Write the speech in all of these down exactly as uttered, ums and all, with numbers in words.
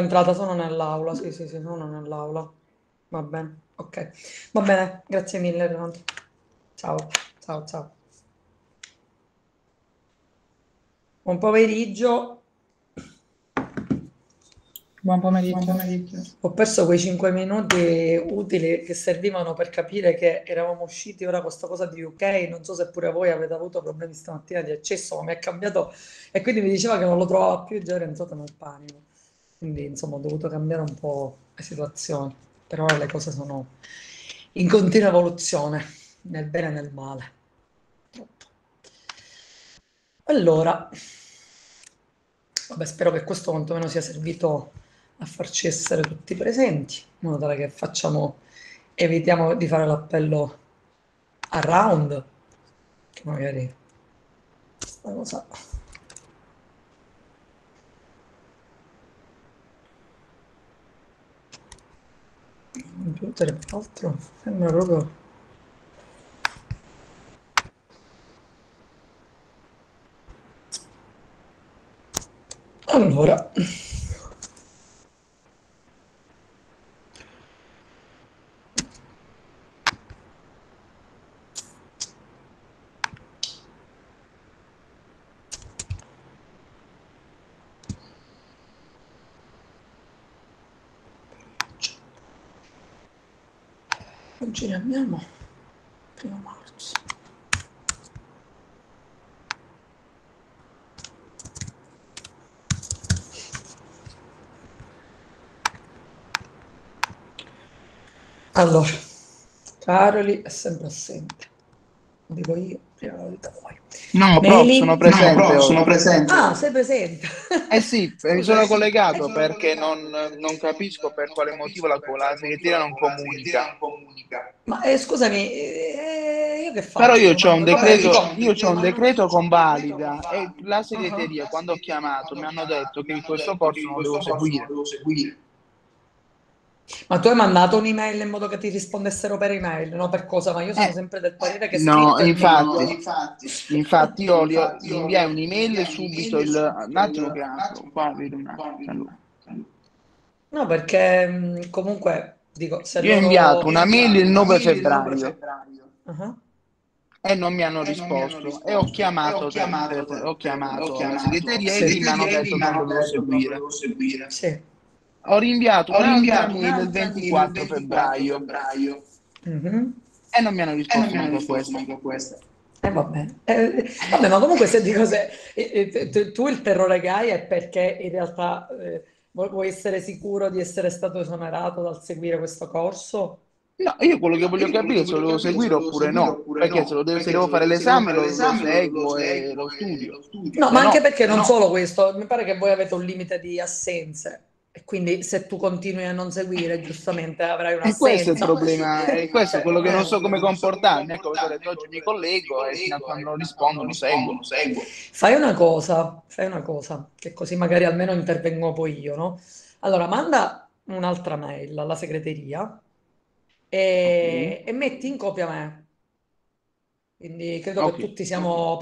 entrata, sono nell'aula, sì, sì, sì, sono nell'aula. Va bene, ok. Va bene, grazie mille, Renato. Ciao, ciao, ciao. Buon pomeriggio. Buon Buon pomeriggio. pomeriggio. Ho perso quei cinque minuti utili che servivano per capire che eravamo usciti ora con questa cosa di U K. Non so se pure voi avete avuto problemi stamattina di accesso, ma mi è cambiato e quindi mi diceva che non lo trovava più, già ero entrato nel panico. Quindi insomma ho dovuto cambiare un po' le situazioni. Per ora le cose sono in continua evoluzione, nel bene e nel male. Allora, vabbè, spero che questo quantomeno sia servito a farci essere tutti presenti, in modo tale che facciamo, evitiamo di fare l'appello a round, che magari questa cosa. Il computer, tra l'altro, sembra proprio. Allora, oggi ne abbiamo primo marzo. Allora, Caroli è sempre assente. Lo dico io, prima lo dite voi. No, prof, sono Meli? No, presente prof, sono oggi. presente. Ah, sei presente. Eh sì, eh, mi Scusa, eh sono sì, mi collegato sono perché collegato non, non perché non, capisco per non quale motivo capisco la, per la quale motivo segreteria la, non la segreteria comunica. non comunica. Ma eh, scusami, eh, io che Però io faccio? ho un Mando... Però io decreto, ho un io c'ho un decreto, decreto io ho un decreto convalida e convalida. la Ah, segreteria, la quando ho segreteria, chiamato, quando mi ho hanno detto chiamato, mi che hanno questo detto che corso in non lo devo questo corso non lo seguire. devo seguire. Ma tu hai mandato un'email in modo che ti rispondessero per email, no per cosa? Ma io sono Eh, sempre del parere che no, scritto è infatti, meglio. infatti io li, ho- Infatti gli io inviai li, gli un'email inviai subito, un'email il, un subito, il, attimo che un apro, attimo che qua apro, vedo un qua attimo. vedo un Allora. attimo. No, perché mh, comunque dico, se Io ho inviato loro. Io ho una mail inviato il una nove mail il nove febbraio febbraio. Ah, e non mi hanno e non mi hanno risposto e ho risposto e ho chiamato, te- chiamato, telefono- ho te- telefono- ho chiamato la chiamato la segreteria e lì mi hanno segreteria e lì detto mi che non lo hanno devo detto che non seguire. dovevo seguire. Sì. Ho rinviato Ho un'altra rinviato mail il un'altra mail il ventiquattro ventiquattro febbraio febbraio Mhm. e non mi hanno E non risposto mi hanno manco a risposto questa. manco a questa. Eh, vabbè. Eh, vabbè, ma comunque se dico se eh, eh, tu tu il terrore che hai è perché in realtà eh, vuoi vuoi essere sicuro di essere stato esonerato dal seguire questo corso? No, io quello che No, voglio io quello capire che è se lo voglio devo capire è se seguire lo devo oppure seguire no, oppure perché se, lo no, devo, se perché devo se, lo fare devo, se devo l'esame fare lo, lo l'esame lo, lo seguo e lo seguo e studio. lo studio. No, Se ma anche no, perché non solo questo, mi pare che voi avete un limite di assenze e quindi se tu continui a non seguire, giustamente avrai e questo è il un'assenza. No, questo è il problema, e problema, questo è è quello che non questo so che come non so come comportarmi. Ecco perché ho comportarmi. detto Ecco oggi mi perché oggi mi collego e fino a collego quando e non fino a quando rispondono rispondo seguo. lo seguo. Fai una cosa, fai una cosa, che così magari almeno intervengo poi io, no? Allora, manda un'altra mail alla segreteria Ok, e, e metti in copia me. Quindi credo che ok. tutti siamo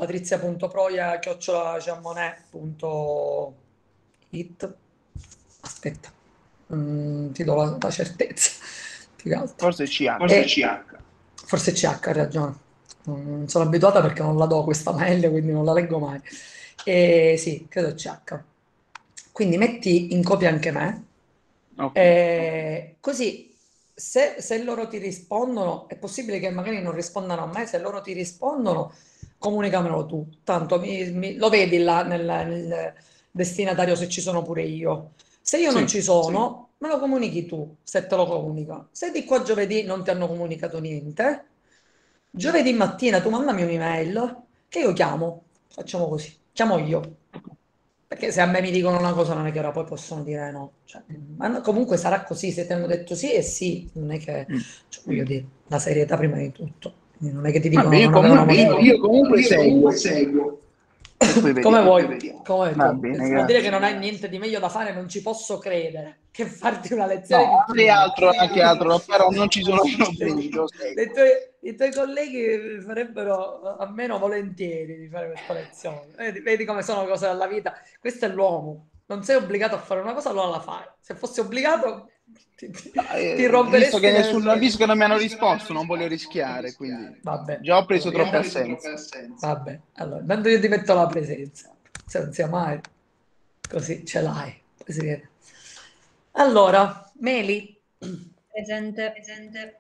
patrizia.proia-giammonet.it. Aspetta, mm, ti do la, la certezza, più che altro. Forse C H. Forse E- C H. Forse C H, hai ragione. Non sono abituata perché non la do questa mail, quindi non la leggo mai. E sì, credo C H. Quindi metti in copia anche me, Ok. eh, così se, se loro ti rispondono, è possibile che magari non rispondano a me, se loro ti rispondono, comunicamelo tu. Tanto mi- mi- lo vedi là nel, nel destinatario se ci sono pure io. Se io non Sì. ci sono, me lo comunichi tu, se te lo comunica. Se di qua a giovedì non ti hanno comunicato niente, giovedì mattina tu mandami un'email che io chiamo. Facciamo così, chiamo io. Perché se a me mi dicono una cosa non è che ora poi possono dire no. Cioè, ma no, comunque sarà così, se ti hanno detto sì e sì, non è che, Mm. cioè, voglio dire, la serietà prima di tutto. Quindi non è che ti Vabbè, dicono io non avevano comunque, motivo. io, Io, io io comunque, comunque io comunque seguo seguo. e poi Come vediamo. vuoi, come Va tu. bene, Vuol dire che grazie. non hai niente di meglio da fare, non ci posso credere. Che farti una lezione No, di avrei chimica. altro, anche altro da fare, non ci sono problemi, lo Le seguo. tue- I tuoi colleghi farebbero a meno volentieri di fare questa lezione. Vedi, vedi come sono cose della vita. Questo è l'uomo. non sei obbligato a fare una cosa, allora la fai. Se fossi obbligato, ti, ti, ti Eh, visto romperesti che, le nessuno, scatole. visto che non mi hanno risposto, non voglio rischiare, quindi Vabbè, già ho preso allora, troppe assenze. vabbè, allora, intanto io ti metto la presenza, se non sia mai, così ce l'hai. Poi si vede. Allora, Meli, Presente. Presente.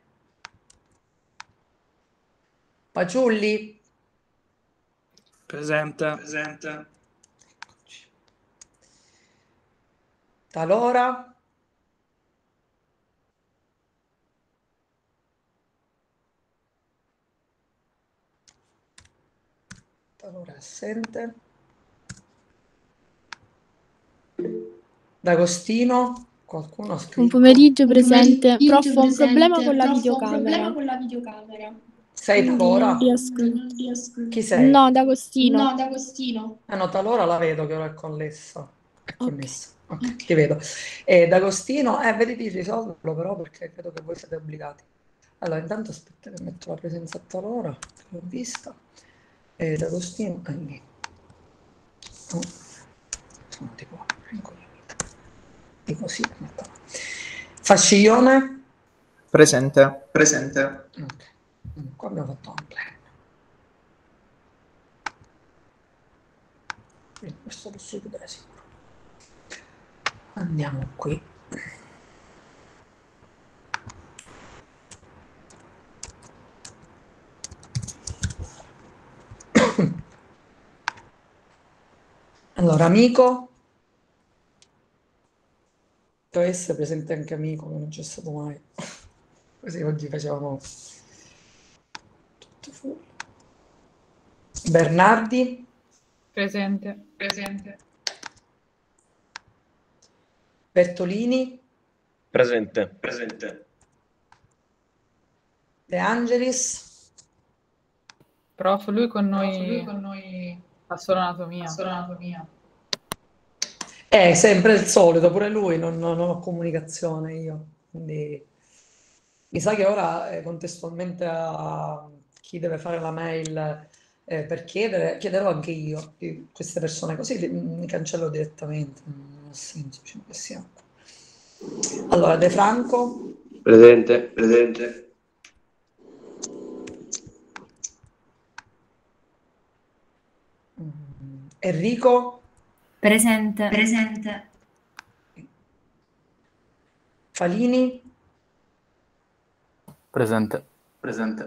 Paciulli, Presente. Presente. Talora, Talora assente, D'Agostino, qualcuno ha Buon scritto? pomeriggio, Buon presente. pomeriggio, Prof, ho un problema presente. con la Prof, ho un videocamera, problema con la videocamera, Sei quindi non Talora? riesco. non riesco. Chi sei? No, D'Agostino. No, D'Agostino. Ah no, Talora la vedo che ora è connessa. È Ok. connessa. Ok, ti vedo. E D'Agostino, eh, vedi di risolverlo però perché credo che voi siete obbligati. Allora, intanto aspetta che metto la presenza a Talora, che l'ho vista. E D'Agostino è lì. Oh, sono tipo incognito. Di così. metto. Fasciglione? Presente. Presente. Ok. Mm, Qua abbiamo fatto un plan. Quindi questo lo posso chiudere sicuro. Andiamo qui. Allora, amico, deve essere presente anche amico, che non c'è stato mai. Così oggi facevamo tutto full. Bernardi, Presente. presente. Bertolini, Presente. presente. De Angelis, Prof, lui con noi, Prof, lui con noi fa solo anatomia. solo anatomia. È sempre il solito, pure lui, non, non ho comunicazione io, quindi mi sa che ora eh, contestualmente a chi deve fare la mail eh, per chiedere, chiederò anche io di queste persone, così li, mi cancello direttamente, non ha senso, cioè, che sia. Allora, De Franco, Presente. presente. Mm, Enrico, Presente. presente. Falini, Presente. presente.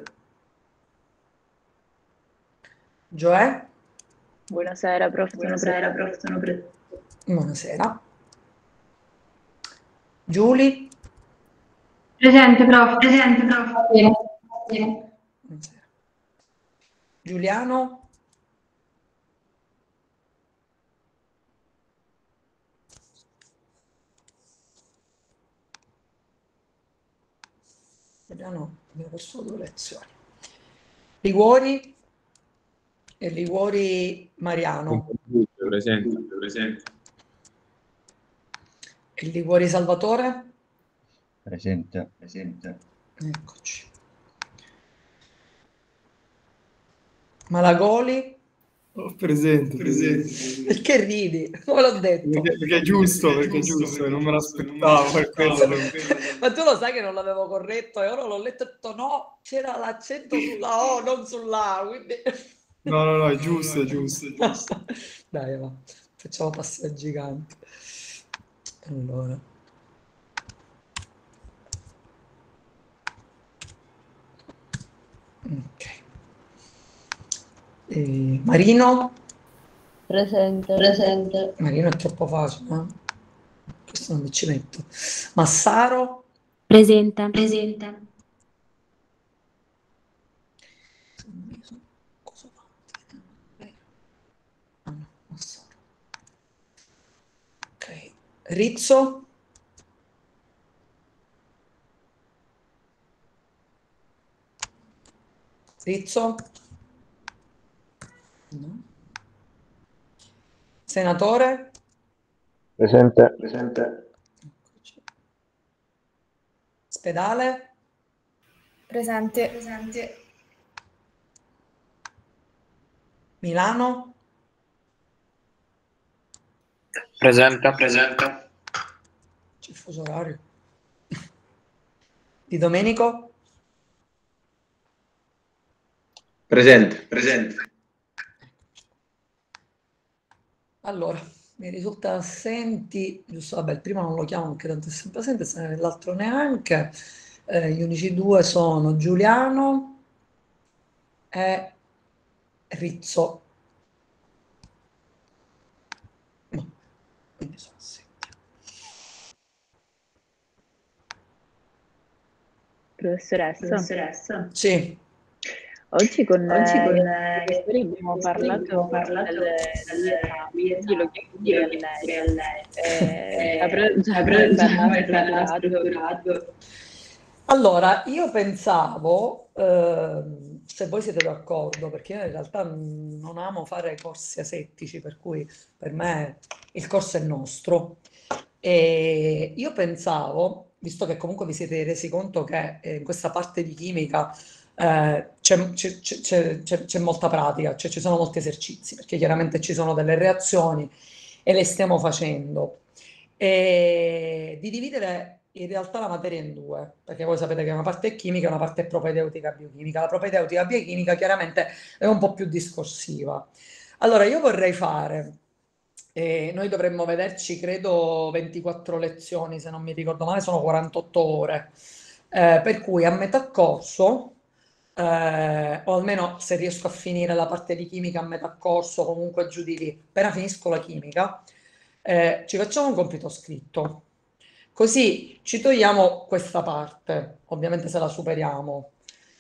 Gioè, Buonasera, prof. Sono buonasera, presente. prof, sono presente. Buonasera. Giulia, Presente, prof. presente, prof. Buonasera. Giuliano, Giuliano abbiamo perso due lezioni. Liguori e Liguori Mariano. Presente, presente. E Liguori Salvatore? Presente. Presente. Eccoci. Malagoli? Oh, presente, presente. Perché ridi? Come l'ho detto? Perché, perché è giusto, perché è giusto, non me l'aspettavo per quello. Ma tu lo sai che non l'avevo corretto e ora l'ho letto e ho detto no, c'era l'accento sulla O, non sulla A, quindi... No, no, no, è giusto, è giusto. Dai, va, facciamo passi da giganti. Allora. Ok. E Marino? Presente. Presente. Marino è troppo facile, eh? Questo non mi ci metto. Massaro? Presente. Presente. Cosa fa? Ah no, Massaro. Ok. Rizzo? Rizzo? No. Senatore? Presente. Presente. Spedale? Presente. Presente. Milano? Presente. Presente. C'è il fuso orario. Di Domenico? Presente. Presente. Allora, mi risulta assenti, giusto, vabbè, il primo non lo chiamo anche tanto è sempre assente, se ne- l'altro neanche. Eh, gli unici due sono Giuliano e Rizzo. No, quindi sono assenti. Professoressa, Professoressa. Sì, oggi con Oggi eh, con i eh, professori i abbiamo professori parlato abbiamo parlato del- degli esami, quindi lo chiedo quindi pure lo a chiedo lei. pure a lei. Eh, Eh, avrà già avrà già parlato, parlato, strutturato. allora io pensavo, ehm, se voi siete d'accordo, perché io in realtà mm, non amo fare corsi asettici, per cui per me il corso è nostro. E io pensavo, visto che comunque vi siete resi conto che eh, in questa parte di chimica eh, c'è c'è- c'è- c'è- c'è molta pratica, cioè ci sono molti esercizi, perché chiaramente ci sono delle reazioni e le stiamo facendo. E di dividere in realtà la materia in due, perché voi sapete che una parte è chimica e una parte è propedeutica biochimica. La propedeutica biochimica chiaramente è un po' più discorsiva. Allora, io vorrei fare, eh, noi dovremmo vederci, credo, ventiquattro lezioni, se non mi ricordo male, sono quarantotto ore. Eh, per cui a metà corso, eh, o almeno se riesco a finire la parte di chimica a metà corso, comunque giù di lì, appena finisco la chimica, eh, ci facciamo un compito scritto. Così ci togliamo questa parte, ovviamente se la superiamo.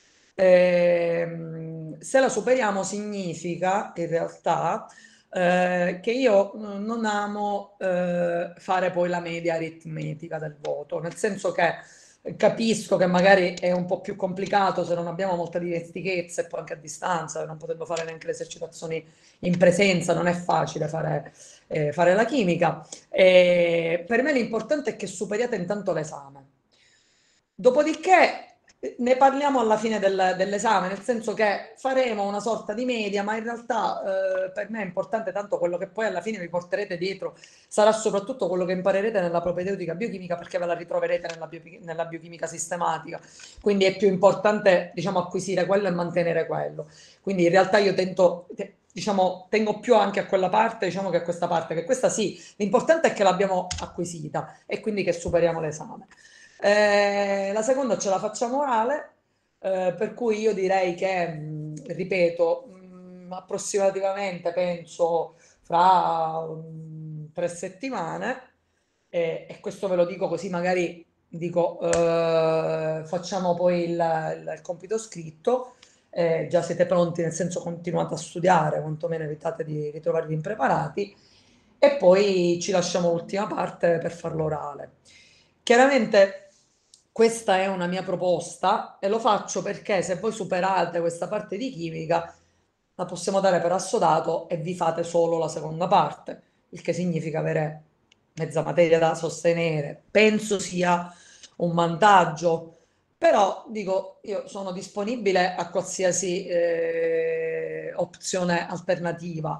Ehm, se la superiamo significa in realtà eh, che io mm, non amo eh, fare poi la media aritmetica del voto, nel senso che capisco che magari è un po' più complicato se non abbiamo molta dimestichezza e poi anche a distanza, non potendo fare neanche le esercitazioni in presenza, non è facile fare, eh, fare la chimica. E per me l'importante è che superiate intanto l'esame. Dopodiché eh, ne parliamo alla fine del- dell'esame, nel senso che faremo una sorta di media, ma in realtà eh, per me è importante tanto quello che poi alla fine vi porterete dietro, sarà soprattutto quello che imparerete nella propedeutica biochimica, perché ve la ritroverete nella, bio- nella biochimica sistematica. Quindi è più importante, diciamo, acquisire quello e mantenere quello. Quindi in realtà io tento, te- diciamo, tengo più anche a quella parte, diciamo, che a questa parte, che questa sì, l'importante è che l'abbiamo acquisita e quindi che superiamo l'esame. Eh, la seconda ce la facciamo orale, eh, per cui io direi che, mh, ripeto, mh, approssimativamente penso fra mh, tre settimane, e, e questo ve lo dico così magari dico, eh, facciamo poi il, il- il compito scritto, eh, già siete pronti, nel senso continuate a studiare, quantomeno evitate di ritrovarvi impreparati, e poi ci lasciamo l'ultima parte per farlo orale. Chiaramente questa è una mia proposta e lo faccio perché se voi superate questa parte di chimica la possiamo dare per assodato e vi fate solo la seconda parte, il che significa avere mezza materia da sostenere. Penso sia un vantaggio, però dico, io sono disponibile a qualsiasi eh, opzione alternativa,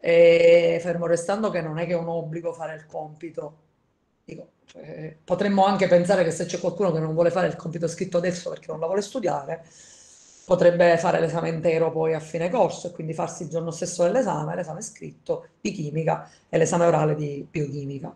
e fermo restando che non è che è un obbligo fare il compito. Dico, cioè, potremmo anche pensare che se c'è qualcuno che non vuole fare il compito scritto adesso perché non la vuole studiare, potrebbe fare l'esame intero poi a fine corso e quindi farsi il giorno stesso dell'esame, l'esame scritto di chimica e l'esame orale di biochimica.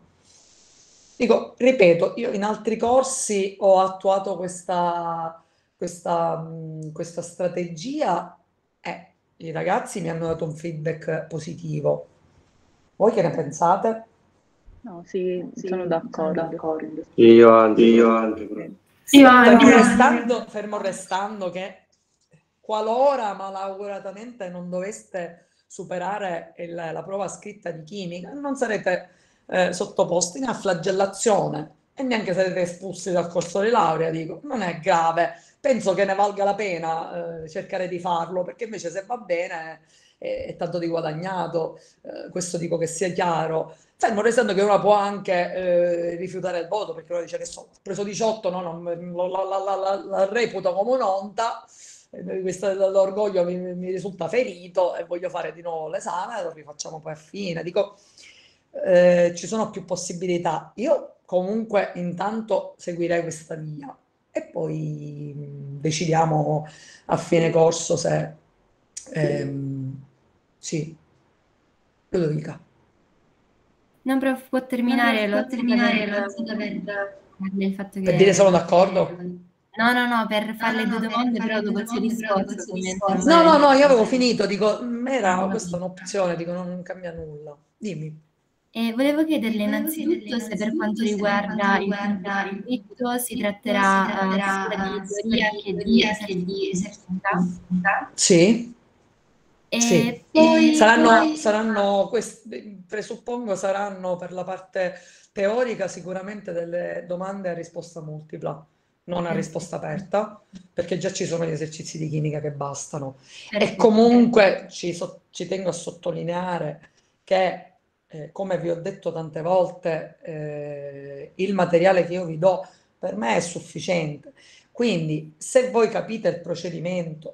Dico, ripeto, io in altri corsi ho attuato questa, questa, mh, questa strategia e i ragazzi mi hanno dato un feedback positivo. Voi che ne pensate? No, sì, Sì, sono sono d'accordo. d'accordo. Io anche. Io anche. Io Fermo anche. restando, fermo restando che qualora malauguratamente non doveste superare il- la prova scritta di chimica, non sarete eh, sottoposti né a flagellazione e neanche sarete espulsi dal corso di laurea. Dico, non è grave. Penso che ne valga la pena eh, cercare di farlo, perché invece se va bene è, è tanto di guadagnato. Eh, questo dico che sia chiaro. Fermo restando che uno può anche eh, rifiutare il voto perché uno dice che so, ho preso diciotto, no, non, la, la, la, la, la reputo come un'onta, eh, questo, l'orgoglio mi, mi risulta ferito e voglio fare di nuovo l'esame, lo rifacciamo poi a fine. Dico, eh, ci sono più possibilità. Io comunque intanto seguirei questa via e poi mh, decidiamo a fine corso se... ehm, sì, Ludovica. No, prof, può terminare l'ottica per del fatto Per dire che... sono d'accordo? No, no, no, per fare le due domande, però dopo il suo discorso. ovviamente, No, no, non- no, io avevo finito, dico, mh, era questa un'opzione, dico, non, non cambia nulla. Dimmi. E volevo chiederle innanzitutto se per quanto riguarda il conflitto si tratterà eh, sia di teoria che di esercizia. Sì, E sì. poi Saranno, saranno questi, presuppongo saranno per la parte teorica sicuramente delle domande a risposta multipla, non a risposta aperta, perché già ci sono gli esercizi di chimica che bastano. E Perfetto. comunque ci, so- ci tengo a sottolineare che, eh, come vi ho detto tante volte, eh, il materiale che io vi do per me è sufficiente. Quindi, se voi capite il procedimento,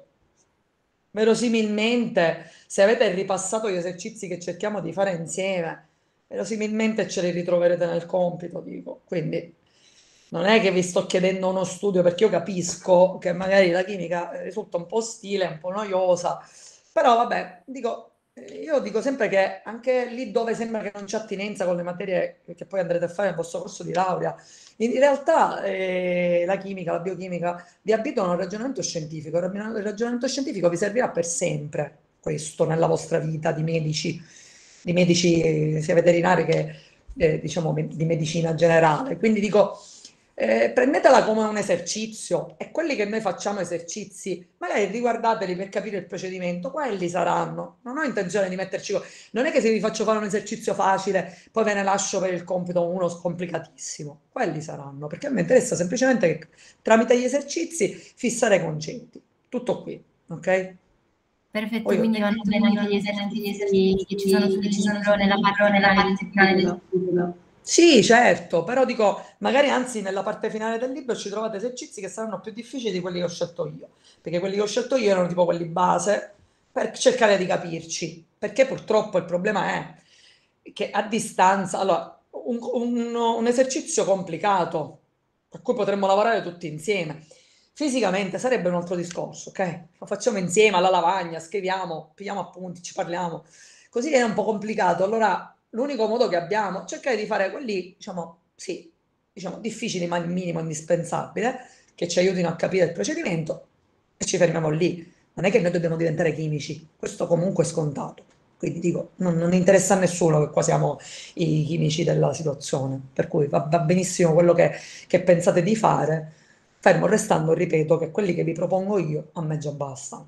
verosimilmente, se avete ripassato gli esercizi che cerchiamo di fare insieme, verosimilmente ce li ritroverete nel compito, dico. Quindi non è che vi sto chiedendo uno studio, perché io capisco che magari la chimica risulta un po' ostile, un po' noiosa, però vabbè, dico, io dico sempre che anche lì dove sembra che non c'è attinenza con le materie che poi andrete a fare nel vostro corso di laurea, in realtà eh, la chimica, la biochimica vi abituano al ragionamento scientifico. Il ragionamento scientifico vi servirà per sempre, questo, nella vostra vita di medici, di medici eh, sia veterinari che eh, diciamo me- di medicina generale. Quindi dico, eh, prendetela come un esercizio e quelli che noi facciamo esercizi, magari riguardateli per capire il procedimento, quelli saranno. Non ho intenzione di metterci... co- Non è che se vi faccio fare un esercizio facile, poi ve ne lascio per il compito uno complicatissimo. Quelli saranno, perché a me interessa semplicemente che tramite gli esercizi fissare concetti. Tutto qui, ok? Perfetto, Poi io- quindi vanno bene anche gli esercizi che ci sono sul libro nella parte finale del studio. Sì, certo, però dico, magari anzi nella parte finale del libro ci trovate esercizi che saranno più difficili di quelli che ho scelto io, perché quelli che ho scelto io erano tipo quelli base, per cercare di capirci, perché purtroppo il problema è che a distanza, allora, un, un- un esercizio complicato, a cui potremmo lavorare tutti insieme, fisicamente sarebbe un altro discorso, ok? Lo facciamo insieme alla lavagna, scriviamo, pigliamo appunti, ci parliamo, così è un po' complicato, allora l'unico modo che abbiamo è cercare di fare quelli, diciamo, sì, diciamo, difficili ma il minimo indispensabile, che ci aiutino a capire il procedimento e ci fermiamo lì. Non è che noi dobbiamo diventare chimici, questo comunque è scontato. Quindi dico, non, non interessa a nessuno che qua siamo i chimici della situazione, per cui va, va benissimo quello che, che pensate di fare, fermo restando, ripeto, che quelli che vi propongo io a me già bastano.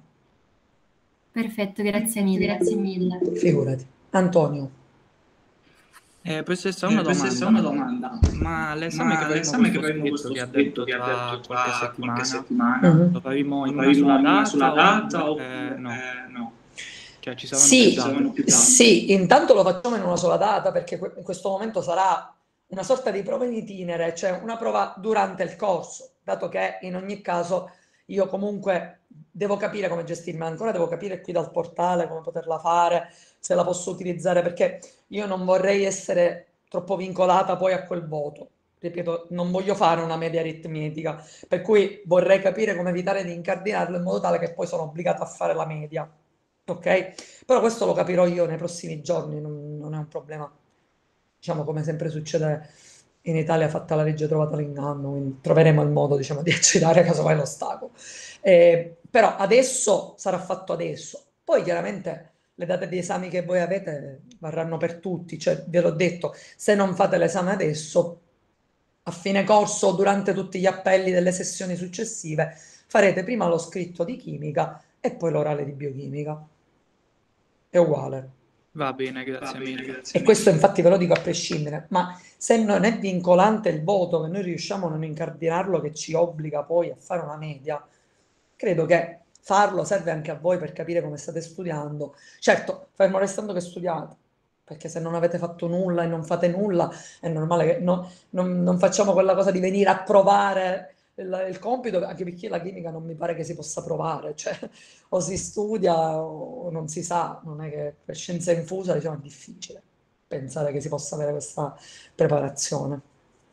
Perfetto, grazie mille. Grazie mille. Figurati. Antonio. Eh, professoressa, una Eh, professoressa, domanda. una domanda. Ma l'esame Ma che faremo l'esame che questo faremo scritto questo che ha scritto detto che ha tra detto qualche tra settimana, qualche settimana, Mhm. lo faremo in lo una sola faremo in una sola data data oppure oppure eh, no? eh, no? Cioè ci saranno Sì, più Ci saranno date? più date? sì, intanto lo facciamo in una sola data perché que- in questo momento sarà una sorta di prova in itinere, cioè una prova durante il corso, dato che in ogni caso io comunque devo capire come gestirmi, ancora devo capire qui dal portale come poterla fare, se la posso utilizzare, perché io non vorrei essere troppo vincolata poi a quel voto. Ripeto, non voglio fare una media aritmetica, per cui vorrei capire come evitare di incardinarlo in modo tale che poi sono obbligata a fare la media. Ok? Però questo lo capirò io nei prossimi giorni, non, non è un problema. Diciamo, come sempre succede in Italia, fatta la legge trovata l'inganno, quindi troveremo il modo, diciamo, di accettare casomai l'ostacolo. Eh, però adesso sarà fatto adesso. Poi chiaramente le date di esami che voi avete varranno per tutti, cioè ve l'ho detto, se non fate l'esame adesso, a fine corso o durante tutti gli appelli delle sessioni successive, farete prima lo scritto di chimica e poi l'orale di biochimica. È uguale. Va bene, Va grazie bene, mille. grazie E questo mille. infatti ve lo dico a prescindere, ma se non è vincolante il voto, che noi riusciamo a non incardinarlo, che ci obbliga poi a fare una media, credo che farlo serve anche a voi per capire come state studiando. Certo, fermo restando che studiate, perché se non avete fatto nulla e non fate nulla, è normale che no- non, non facciamo quella cosa di venire a provare il, il compito, anche perché la chimica non mi pare che si possa provare, cioè o si studia o non si sa, non è che per scienza infusa diciamo è difficile. pensare che si possa avere questa preparazione.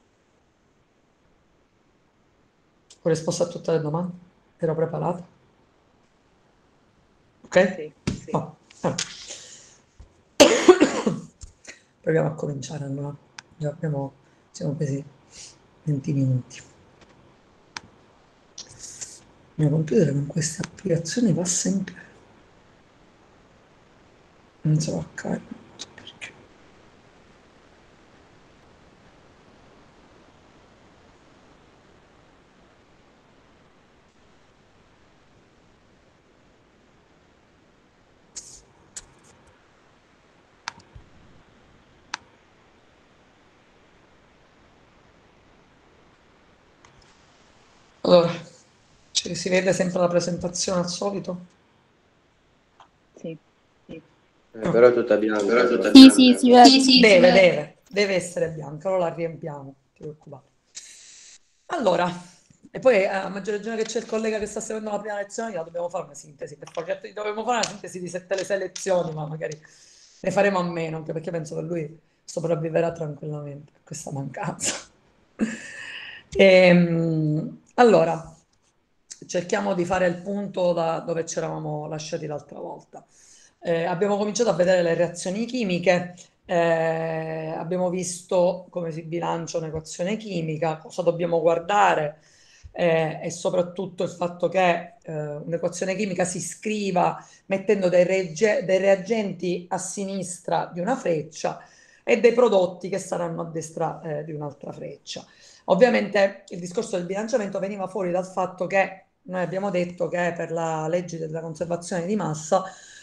Ho risposto a tutte le domande? Ero preparata? Ok? Sì, sì. No. Ah. Proviamo a cominciare allora. Già abbiamo, siamo presi venti minuti. Il mio computer con queste applicazioni va sempre. Non so a carico, non so perché. Allora, ci si vede sempre la presentazione al solito? Sì. Eh, però è tutta bianca. Però è tutta Sì, bianca. sì, si vede. Sì, sì, Deve, si vede. deve, deve essere bianca, allora la riempiamo, non ti preoccupare. Allora, e poi eh, a maggior ragione che c'è il collega che sta seguendo la prima lezione, la dobbiamo fare una sintesi, per forza, dovremmo fare una sintesi di sette le sei lezioni, ma magari ne faremo a meno, anche perché penso che lui sopravviverà tranquillamente per questa mancanza. Ehm, allora, cerchiamo di fare il punto da dove ci eravamo lasciati l'altra volta. Eh, abbiamo cominciato a vedere le reazioni chimiche, eh, abbiamo visto come si bilancia un'equazione chimica, cosa dobbiamo guardare eh, e soprattutto il fatto che eh, un'equazione chimica si scriva mettendo dei, regge- dei reagenti a sinistra di una freccia e dei prodotti che saranno a destra eh, di un'altra freccia. Ovviamente il discorso del bilanciamento veniva fuori dal fatto che noi abbiamo detto che per la legge della conservazione di massa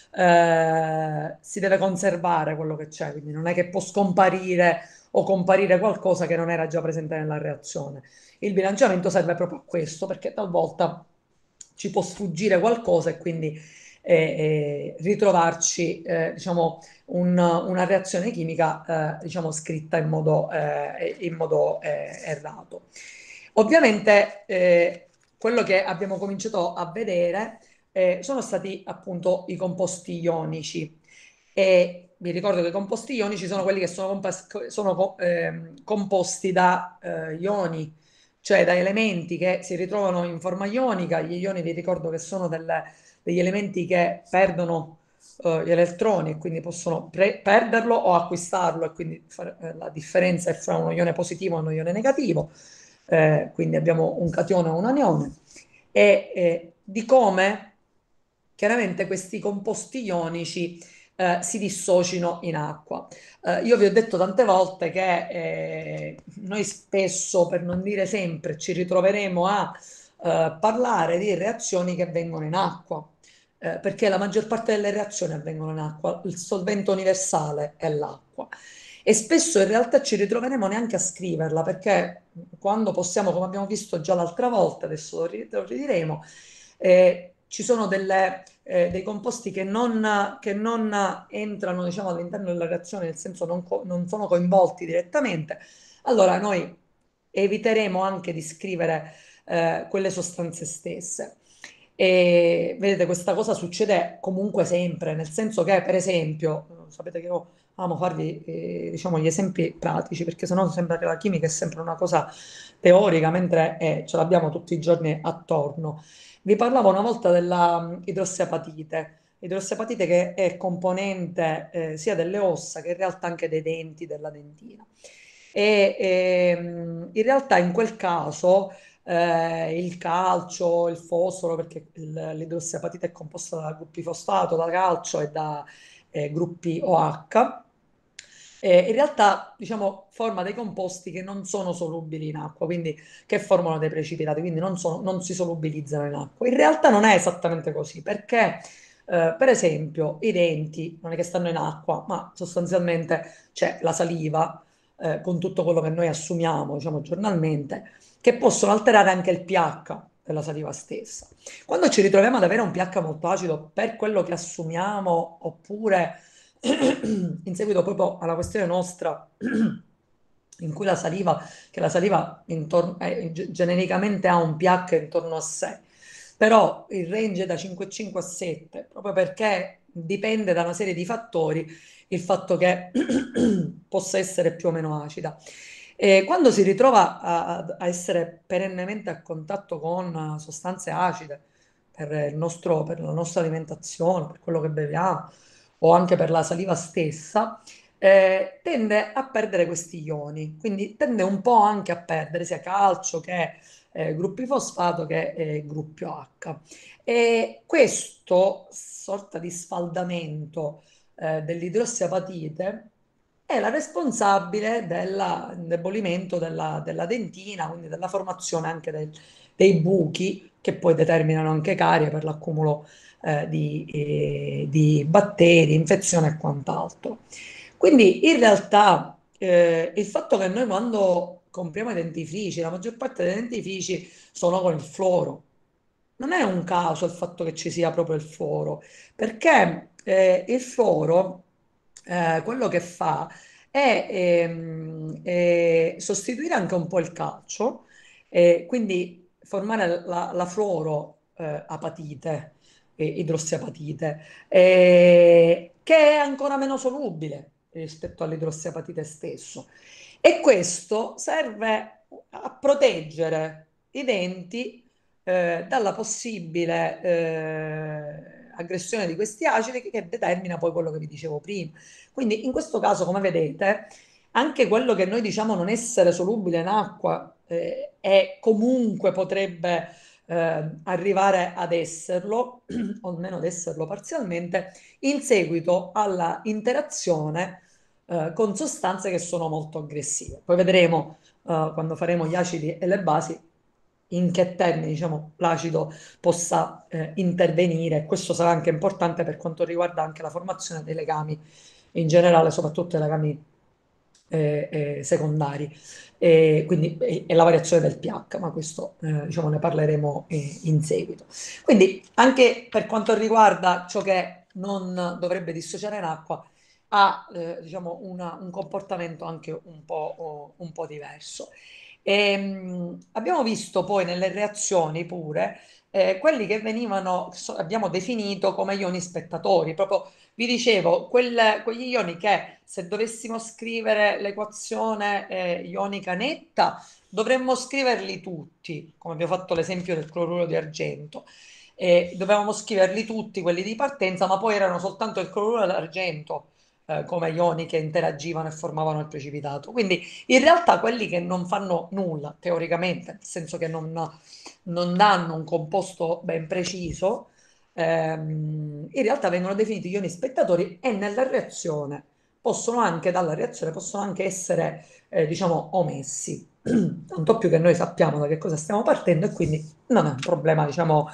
eh, si deve conservare quello che c'è, quindi non è che può scomparire o comparire qualcosa che non era già presente nella reazione. Il bilanciamento serve proprio a questo, perché talvolta ci può sfuggire qualcosa e quindi eh, eh, ritrovarci eh, diciamo un, una reazione chimica eh, diciamo scritta in modo, eh, in modo eh, errato. Ovviamente eh, quello che abbiamo cominciato a vedere eh, sono stati appunto i composti ionici. E vi ricordo che i composti ionici sono quelli che sono, compas- sono eh, composti da eh, ioni, cioè da elementi che si ritrovano in forma ionica. Gli ioni vi ricordo che sono delle, degli elementi che perdono uh, gli elettroni e quindi possono pre- perderlo o acquistarlo, e quindi fare, eh, la differenza è fra uno ione positivo e uno ione negativo. Eh, quindi abbiamo un catione o un anione, e eh, di come chiaramente questi composti ionici eh, si dissocino in acqua. Eh, io vi ho detto tante volte che eh, noi spesso, per non dire sempre, ci ritroveremo a eh, parlare di reazioni che avvengono in acqua, eh, perché la maggior parte delle reazioni avvengono in acqua, il solvente universale è l'acqua. E spesso in realtà ci ritroveremo neanche a scriverla, perché quando possiamo, come abbiamo visto già l'altra volta, adesso lo, ri- lo ridiremo, eh, ci sono delle, eh, dei composti che non, che non entrano, diciamo, all'interno della reazione, nel senso non, co- non sono coinvolti direttamente, allora noi eviteremo anche di scrivere eh, quelle sostanze stesse. E vedete, questa cosa succede comunque sempre, nel senso che, per esempio, sapete che io amo farvi eh, diciamo gli esempi pratici, perché sennò sembra che la chimica è sempre una cosa teorica, mentre è, ce l'abbiamo tutti i giorni attorno. Vi parlavo una volta della idrossiapatite, idrossiapatite che è componente eh, sia delle ossa che in realtà anche dei denti della dentina. E ehm, in realtà in quel caso eh, il calcio, il fosforo, perché il- l'idrossiapatite è composta da gruppi fosfato, da calcio e da eh, gruppi O H, eh, in realtà diciamo forma dei composti che non sono solubili in acqua, quindi che formano dei precipitati, quindi non, sono, non si solubilizzano in acqua. In realtà non è esattamente così, perché eh, per esempio i denti non è che stanno in acqua, ma sostanzialmente c'è la saliva eh, con tutto quello che noi assumiamo, diciamo, giornalmente, che possono alterare anche il pH della saliva stessa. Quando ci ritroviamo ad avere un pH molto acido per quello che assumiamo, oppure in seguito proprio alla questione nostra, in cui la saliva, che la saliva intorno, eh, genericamente ha un pH intorno a sé, però il range è da cinque virgola cinque a sette, proprio perché dipende da una serie di fattori il fatto che possa essere più o meno acida. E quando si ritrova a, a essere perennemente a contatto con sostanze acide per, il nostro, per la nostra alimentazione, per quello che beviamo o anche per la saliva stessa, eh, tende a perdere questi ioni, quindi tende un po' anche a perdere sia calcio che eh, gruppi fosfato che eh, gruppi O H. E questo sorta di sfaldamento eh, dell'idrossiapatite è la responsabile dell'indebolimento della, della dentina, quindi della formazione anche del, dei buchi che poi determinano anche carie per l'accumulo eh, di, eh, di batteri, infezione e quant'altro. Quindi in realtà eh, il fatto che noi quando compriamo i dentifrici, la maggior parte dei dentifrici sono con il fluoro. Non è un caso il fatto che ci sia proprio il fluoro, perché eh, il fluoro eh, quello che fa è, ehm, è sostituire anche un po' il calcio, e quindi formare la, la fluoroapatite, eh, idrossiapatite, eh, che è ancora meno solubile rispetto all'idrossiapatite stesso. E questo serve a proteggere i denti eh, dalla possibile eh, aggressione di questi acidi che, che determina poi quello che vi dicevo prima. Quindi in questo caso, come vedete, anche quello che noi diciamo non essere solubile in acqua eh, e comunque potrebbe eh, arrivare ad esserlo, o almeno ad esserlo parzialmente, in seguito alla interazione eh, con sostanze che sono molto aggressive. Poi vedremo eh, quando faremo gli acidi e le basi in che termini, diciamo, l'acido possa eh, intervenire. Questo sarà anche importante per quanto riguarda anche la formazione dei legami in generale, soprattutto i legami eh, eh, secondari, e quindi e, e la variazione del pH, ma questo eh, diciamo ne parleremo eh, in seguito. Quindi anche per quanto riguarda ciò che non dovrebbe dissociare in acqua, ha eh, diciamo una, un comportamento anche un po', oh, un po' diverso. E, mh, abbiamo visto poi nelle reazioni pure eh, quelli che venivano, so, abbiamo definito come ioni spettatori, proprio vi dicevo, quel, quegli ioni che se dovessimo scrivere l'equazione eh, ionica netta dovremmo scriverli tutti, come abbiamo fatto l'esempio del cloruro di argento. Eh, dovevamo scriverli tutti quelli di partenza, ma poi erano soltanto il cloruro d'argento eh, come ioni che interagivano e formavano il precipitato. Quindi in realtà quelli che non fanno nulla teoricamente, nel senso che non, non danno un composto ben preciso, ehm, in realtà vengono definiti ioni spettatori e nella reazione possono anche, dalla reazione possono anche essere eh, diciamo omessi, tanto più che noi sappiamo da che cosa stiamo partendo e quindi non è un problema diciamo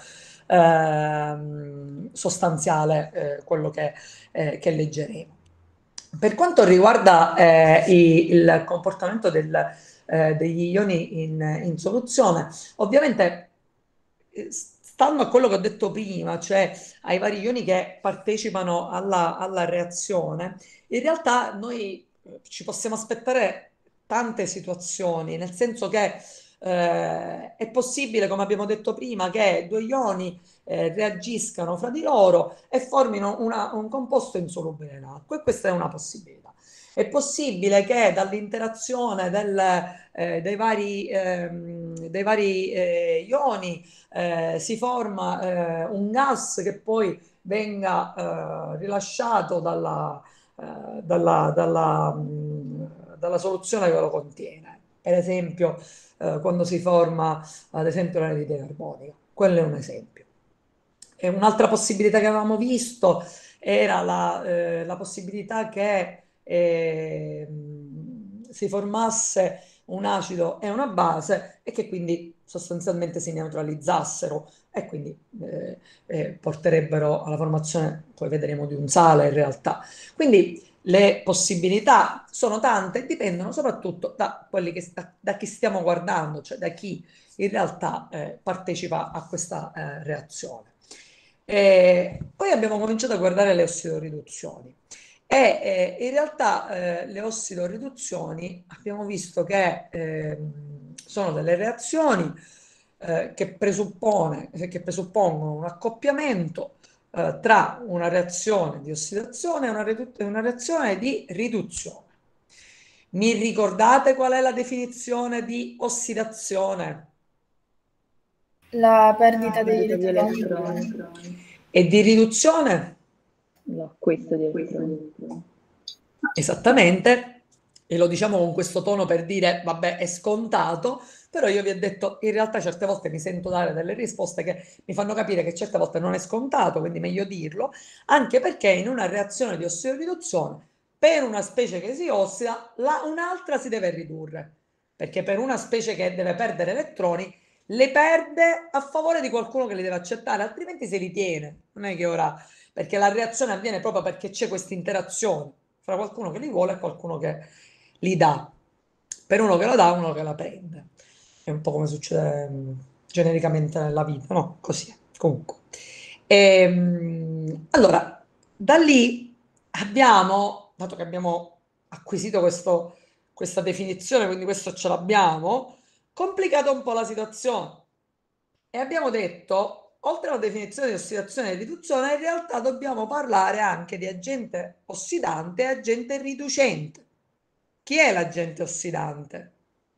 ehm, sostanziale eh, quello che, eh, che leggeremo. Per quanto riguarda eh, i, il comportamento del, eh, degli ioni in, in soluzione, ovviamente stando a quello che ho detto prima, cioè ai vari ioni che partecipano alla, alla reazione, in realtà noi ci possiamo aspettare tante situazioni, nel senso che eh, è possibile, come abbiamo detto prima, che due ioni eh, reagiscano fra di loro e formino una, un composto insolubile in acqua, e questa è una possibilità. È possibile che dall'interazione del, eh, dei vari, ehm, dei vari eh, ioni eh, si forma eh, un gas che poi venga eh, rilasciato dalla, eh, dalla, dalla, mh, dalla soluzione che lo contiene. Per esempio, eh, quando si forma, ad esempio, l'anidride carbonica. Quello è un esempio. E un'altra possibilità che avevamo visto era la, eh, la possibilità che eh, si formasse un acido e una base e che quindi sostanzialmente si neutralizzassero e quindi eh, eh, porterebbero alla formazione, poi vedremo, di un sale in realtà. Quindi le possibilità sono tante e dipendono soprattutto da, quelli che, da, da chi stiamo guardando, cioè da chi in realtà eh, partecipa a questa eh, reazione. E poi abbiamo cominciato a guardare le ossidoriduzioni e eh, in realtà eh, le ossidoriduzioni abbiamo visto che eh, sono delle reazioni eh, che presuppone, che presuppongono un accoppiamento eh, tra una reazione di ossidazione e una, una reazione di riduzione. Mi ricordate qual è la definizione di ossidazione? La perdita degli Perdita di elettroni. elettroni. E di riduzione? L'acquisto di elettroni. Esattamente, e lo diciamo con questo tono per dire, vabbè, è scontato, però io vi ho detto, in realtà certe volte mi sento dare delle risposte che mi fanno capire che certe volte non è scontato, quindi meglio dirlo, anche perché in una reazione di ossidoriduzione, per una specie che si ossida, la, un'altra si deve ridurre, perché per una specie che deve perdere elettroni, le perde a favore di qualcuno che li deve accettare, altrimenti se li tiene. Non è che ora, perché la reazione avviene proprio perché c'è questa interazione fra qualcuno che li vuole e qualcuno che li dà. Per uno che lo dà e uno che la prende. È un po' come succede um, genericamente nella vita, no? Così è. Comunque. E, um, allora, da lì abbiamo, dato che abbiamo acquisito questo, questa definizione, quindi questo ce l'abbiamo, complicato un po' la situazione. E abbiamo detto, oltre alla definizione di ossidazione e riduzione, in realtà dobbiamo parlare anche di agente ossidante e agente riducente. Chi è l'agente ossidante?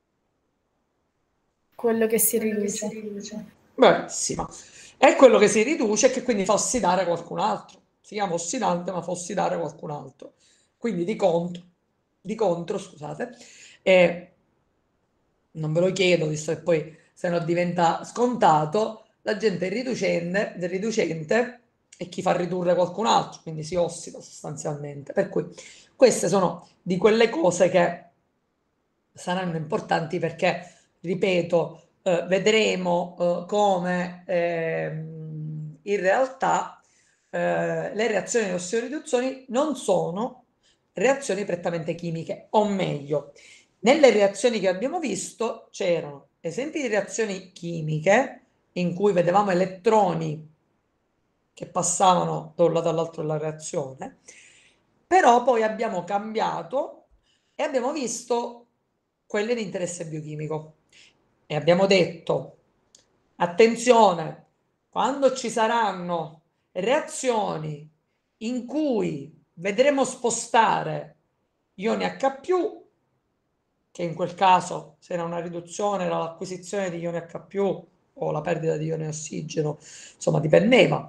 Quello che si riduce. Bravissima. È quello che si riduce e che quindi fa ossidare qualcun altro. Si chiama ossidante, ma fa ossidare qualcun altro. Quindi di contro, di contro scusate, eh, non ve lo chiedo, visto che poi se no diventa scontato, l'agente riducente, riducente è chi fa ridurre qualcun altro, quindi si ossida sostanzialmente. Per cui queste sono di quelle cose che saranno importanti perché, ripeto, eh, vedremo eh, come eh, in realtà eh, le reazioni di ossidoriduzione non sono reazioni prettamente chimiche, o meglio, nelle reazioni che abbiamo visto c'erano esempi di reazioni chimiche in cui vedevamo elettroni che passavano da un lato all'altro della reazione, però poi abbiamo cambiato e abbiamo visto quelle di interesse biochimico e abbiamo detto, attenzione, quando ci saranno reazioni in cui vedremo spostare ioni H più, che in quel caso se era una riduzione era l'acquisizione di ioni H più o la perdita di ioni ossigeno, insomma dipendeva,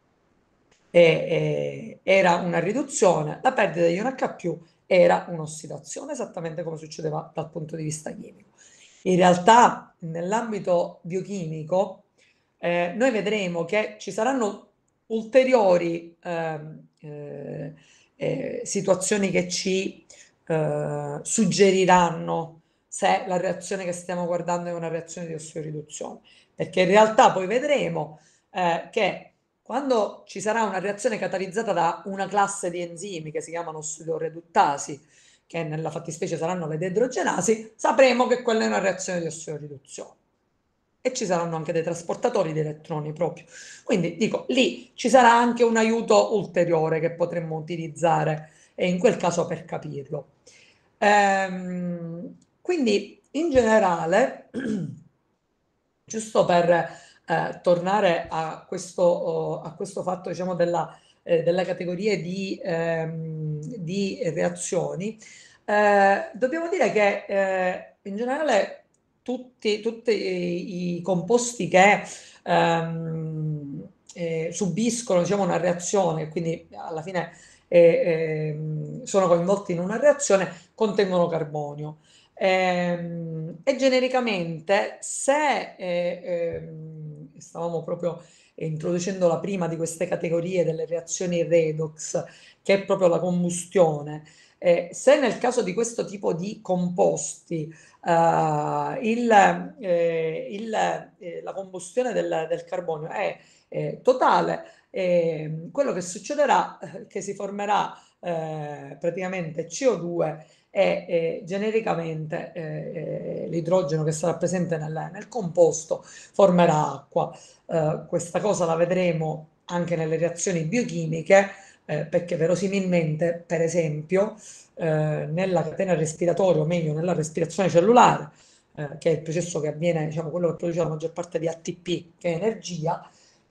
e, e, era una riduzione, la perdita di ioni H più era un'ossidazione, esattamente come succedeva dal punto di vista chimico. In realtà nell'ambito biochimico eh, noi vedremo che ci saranno ulteriori eh, eh, eh, situazioni che ci eh, suggeriranno se la reazione che stiamo guardando è una reazione di ossidoriduzione, perché in realtà poi vedremo eh, che quando ci sarà una reazione catalizzata da una classe di enzimi che si chiamano ossidoreduttasi, che nella fattispecie saranno le deidrogenasi, sapremo che quella è una reazione di ossidoriduzione. E ci saranno anche dei trasportatori di elettroni proprio. Quindi dico, lì ci sarà anche un aiuto ulteriore che potremmo utilizzare e in quel caso per capirlo. Ehm, quindi in generale, giusto per eh, tornare a questo, oh, a questo fatto, diciamo, della, eh, delle categorie di, ehm, di reazioni, eh, dobbiamo dire che eh, in generale tutti, tutti i, i composti che ehm, eh, subiscono, diciamo, una reazione, quindi alla fine eh, eh, sono coinvolti in una reazione, contengono carbonio. Eh, e genericamente, se eh, eh, stavamo proprio introducendo la prima di queste categorie delle reazioni redox, che è proprio la combustione, eh, se nel caso di questo tipo di composti Uh, il, eh, il, eh, la combustione del, del carbonio è eh, totale, eh, quello che succederà è che si formerà eh, praticamente C O due e eh, genericamente eh, l'idrogeno che sarà presente nel, nel composto formerà acqua. Uh, questa cosa la vedremo anche nelle reazioni biochimiche, eh, perché verosimilmente, per esempio, Eh, nella catena respiratoria, o meglio nella respirazione cellulare, eh, che è il processo che avviene, diciamo, quello che produce la maggior parte di A T P, che è energia,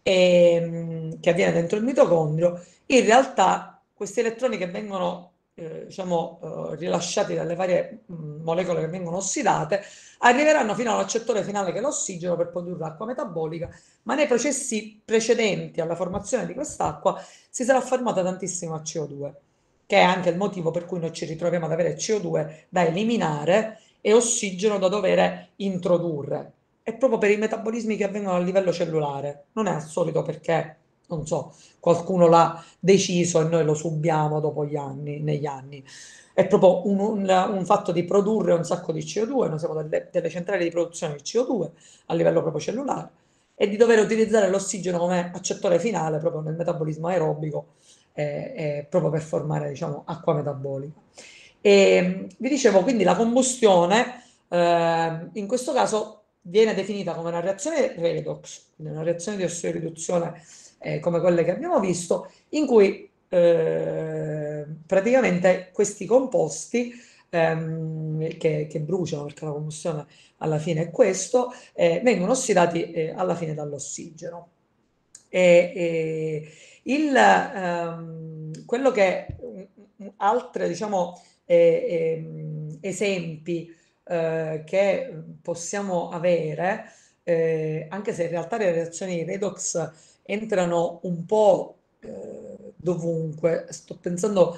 e, che avviene dentro il mitocondrio, in realtà questi elettroni che vengono eh, diciamo, eh, rilasciati dalle varie mh, molecole che vengono ossidate arriveranno fino all'accettore finale che è l'ossigeno per produrre acqua metabolica, ma nei processi precedenti alla formazione di quest'acqua si sarà formata tantissima C O due, che è anche il motivo per cui noi ci ritroviamo ad avere C O due da eliminare e ossigeno da dover introdurre. È proprio per i metabolismi che avvengono a livello cellulare, non è al solito perché, non so, qualcuno l'ha deciso e noi lo subiamo dopo gli anni, negli anni. È proprio un, un, un fatto di produrre un sacco di C O due, noi siamo delle, delle centrali di produzione di C O due a livello proprio cellulare, e di dover utilizzare l'ossigeno come accettore finale proprio nel metabolismo aerobico, eh, eh, proprio per formare, diciamo, acqua metabolica. E vi dicevo, quindi la combustione eh, in questo caso viene definita come una reazione redox, quindi una reazione di ossidoriduzione eh, come quelle che abbiamo visto, in cui eh, praticamente questi composti ehm, che, che bruciano, perché la combustione alla fine è questo, eh, vengono ossidati eh, alla fine dall'ossigeno. E, e il, ehm, quello che altre, diciamo, eh, eh, esempi eh, che possiamo avere, eh, anche se in realtà le reazioni redox entrano un po' eh, dovunque. Sto pensando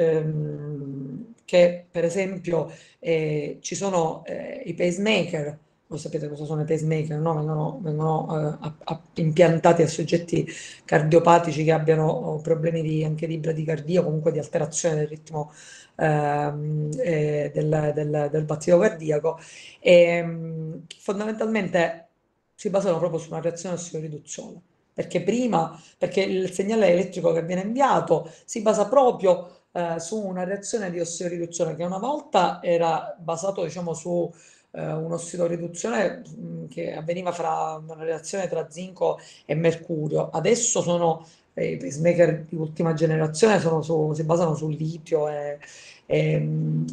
ehm, che per esempio eh, ci sono eh, i pacemaker. Lo sapete cosa sono i pacemaker, no? Vengono, vengono eh, a, a, impiantati a soggetti cardiopatici che abbiano oh, problemi di, anche di bradicardia o comunque di alterazione del ritmo ehm, eh, del, del, del battito cardiaco, e mh, fondamentalmente si basano proprio su una reazione ossidoriduzione, perché prima, perché il segnale elettrico che viene inviato si basa proprio eh, su una reazione di ossidoriduzione che una volta era basato, diciamo, su un'ossidoriduzione che avveniva fra una reazione tra zinco e mercurio. Adesso sono eh, i pacemaker di ultima generazione, sono su, si basano sul litio e, e,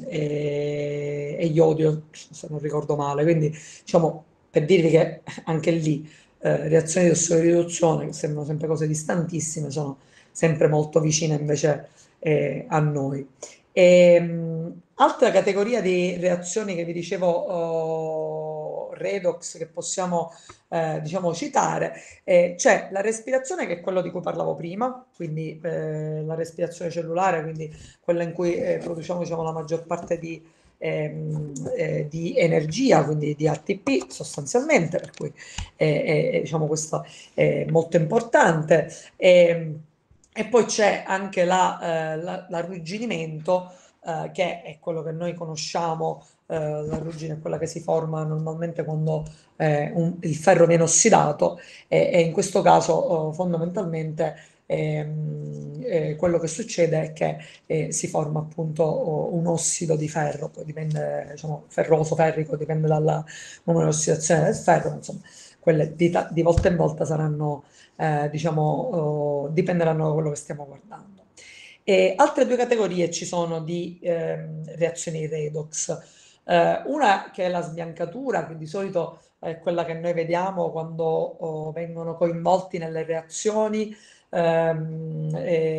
e, e iodio, se non ricordo male. Quindi, diciamo, per dirvi che anche lì eh, reazioni di ossidoriduzione, che sembrano sempre cose distantissime, sono sempre molto vicine invece eh, a noi. E, mh, altra categoria di reazioni che vi dicevo oh, redox che possiamo eh, diciamo citare, eh, c'è la respirazione, che è quello di cui parlavo prima, quindi eh, la respirazione cellulare, quindi quella in cui eh, produciamo, diciamo, la maggior parte di, ehm, eh, di energia, quindi di A T P sostanzialmente, per cui eh, eh, diciamo questo è molto importante. E, E poi c'è anche la, eh, la, l'arrugginimento, eh, che è quello che noi conosciamo. Eh, la ruggine è quella che si forma normalmente quando eh, un, il ferro viene ossidato, e, e in questo caso oh, fondamentalmente ehm, eh, quello che succede è che eh, si forma appunto oh, un ossido di ferro, poi dipende, diciamo, ferroso, ferrico, dipende dalla numero di ossidazione del ferro, insomma, quelle di, di volta in volta saranno Eh, diciamo, oh, dipenderanno da quello che stiamo guardando. E altre due categorie ci sono di eh, reazioni redox. Eh, una che è la sbiancatura, che di solito è quella che noi vediamo quando oh, vengono coinvolti nelle reazioni ehm,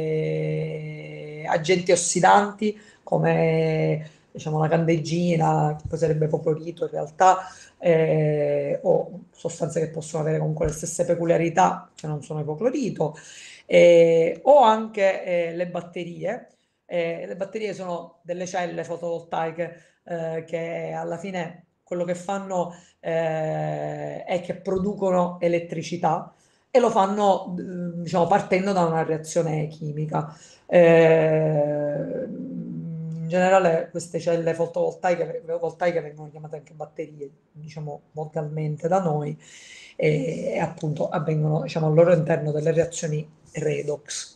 eh, agenti ossidanti come, diciamo, la candeggina, che poi sarebbe poporito in realtà, eh, o sostanze che possono avere comunque le stesse peculiarità che non sono ipoclorito, eh, o anche eh, le batterie. Eh, le batterie sono delle celle fotovoltaiche eh, che alla fine quello che fanno eh, è che producono elettricità, e lo fanno, diciamo, partendo da una reazione chimica. Eh, in generale queste celle fotovoltaiche voltaiche vengono chiamate anche batterie, diciamo, volgarmente da noi, e, e appunto avvengono, diciamo, al loro interno delle reazioni redox.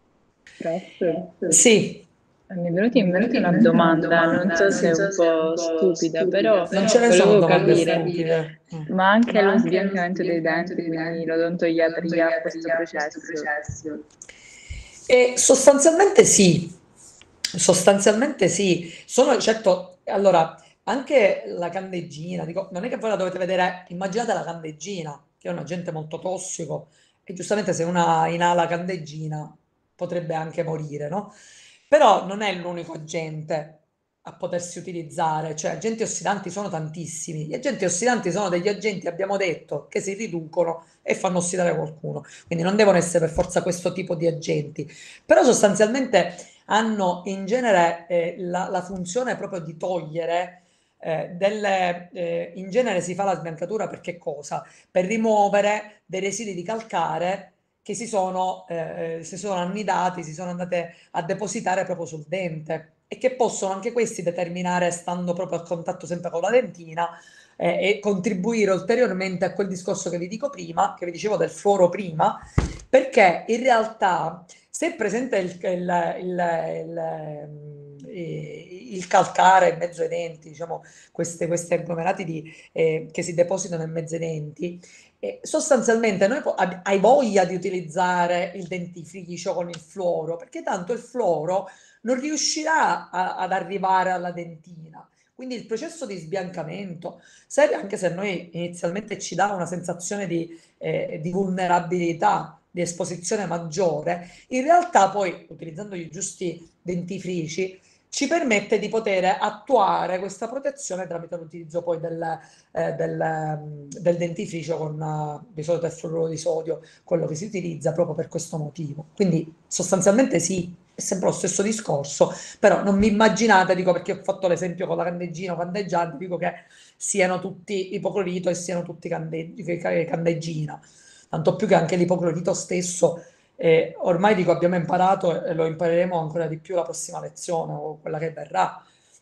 Prof? Sì. Mi è venuta in mente una domanda, non so se è un po' stupida, però non ce ne sono volevo domande capire, stupide. ma anche lo sbiancamento dei denti, quindi l'odontoiatria ha questo processo? E sostanzialmente sì, sostanzialmente sì. Sono, certo, allora, anche la candeggina, dico, non è che voi la dovete vedere, immaginate la candeggina, che è un agente molto tossico, e giustamente se una inala candeggina potrebbe anche morire, no? Però non è l'unico agente a potersi utilizzare, cioè agenti ossidanti sono tantissimi. Gli agenti ossidanti sono degli agenti, abbiamo detto, che si riducono e fanno ossidare qualcuno, quindi non devono essere per forza questo tipo di agenti, però sostanzialmente hanno in genere eh, la, la funzione proprio di togliere eh, delle, eh, in genere si fa la sbiancatura per che cosa? Per rimuovere dei residui di calcare che si sono, eh, si sono annidati, si sono andate a depositare proprio sul dente e che possono anche questi determinare, stando proprio a contatto sempre con la dentina, eh, e contribuire ulteriormente a quel discorso che vi dico prima, che vi dicevo del fluoro prima, perché in realtà se è presente il, il, il, il, il calcare in mezzo ai denti, diciamo queste, questi agglomerati di, eh, che si depositano in mezzo ai denti, eh, sostanzialmente noi hai voglia di utilizzare il dentifricio con il fluoro, perché tanto il fluoro non riuscirà a, ad arrivare alla dentina. Quindi il processo di sbiancamento serve, anche se a noi inizialmente ci dà una sensazione di, eh, di vulnerabilità, di esposizione maggiore, in realtà poi utilizzando i giusti dentifrici ci permette di poter attuare questa protezione tramite l'utilizzo poi del, eh, del, del dentifricio con uh, di solito il fluoruro di sodio, quello che si utilizza proprio per questo motivo. Quindi sostanzialmente sì, è sempre lo stesso discorso, però non mi immaginate, dico perché ho fatto l'esempio con la candeggina o candeggiante, dico che siano tutti ipoclorito e siano tutti cande candeggina, tanto più che anche l'ipoclorito stesso, eh, ormai dico abbiamo imparato e lo impareremo ancora di più la prossima lezione o quella che verrà,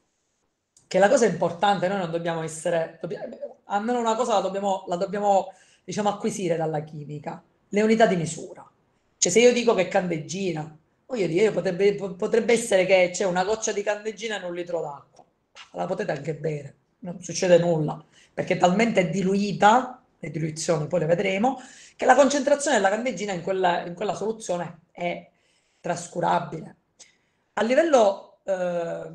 che la cosa importante, noi non dobbiamo essere, dobbiamo, almeno una cosa la dobbiamo, la dobbiamo diciamo acquisire dalla chimica, le unità di misura. Cioè se io dico che candeggina, voglio dire, potrebbe, potrebbe essere che c'è una goccia di candeggina in un litro d'acqua, la potete anche bere, non succede nulla, perché è talmente diluita, le diluizioni poi le vedremo, che la concentrazione della candeggina in quella, in quella soluzione è trascurabile. A livello eh,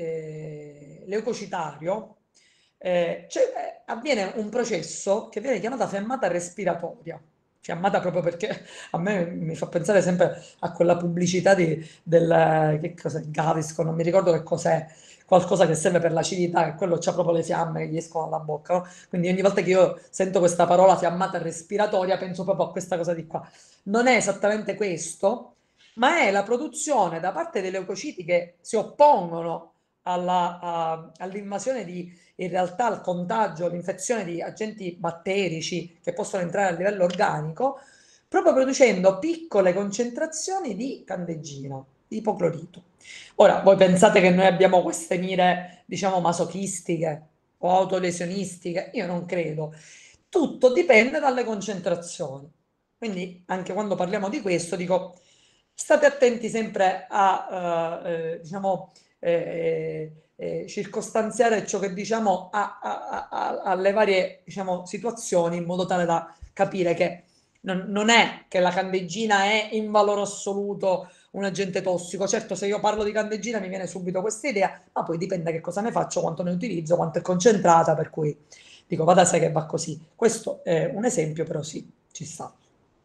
eh, leucocitario eh, cioè, avviene un processo che viene chiamato fiammata respiratoria, fiammata proprio perché a me mi fa pensare sempre a quella pubblicità di, del, che cos'è, Gaviscon, non mi ricordo che cos'è, qualcosa che serve per l'acidità, che quello c'ha proprio le fiamme che gli escono dalla bocca, no? Quindi ogni volta che io sento questa parola fiammata respiratoria penso proprio a questa cosa di qua. Non è esattamente questo, ma è la produzione da parte dei leucociti che si oppongono all'invasione di, in realtà al contagio, all'infezione di agenti batterici che possono entrare a livello organico, proprio producendo piccole concentrazioni di candeggina, di ipoclorito. Ora, voi pensate che noi abbiamo queste mire, diciamo, masochistiche o autolesionistiche? Io non credo. Tutto dipende dalle concentrazioni. Quindi, anche quando parliamo di questo, dico, state attenti sempre a, uh, eh, diciamo, eh, eh, circostanziare ciò che diciamo a, a, a, alle varie, diciamo, situazioni, in modo tale da capire che non, non è che la candeggina è in valore assoluto un agente tossico. Certo, se io parlo di candeggina mi viene subito questa idea, ma poi dipende che cosa ne faccio, quanto ne utilizzo, quanto è concentrata, per cui dico, va da sé che va così. Questo è un esempio, però sì, ci sta.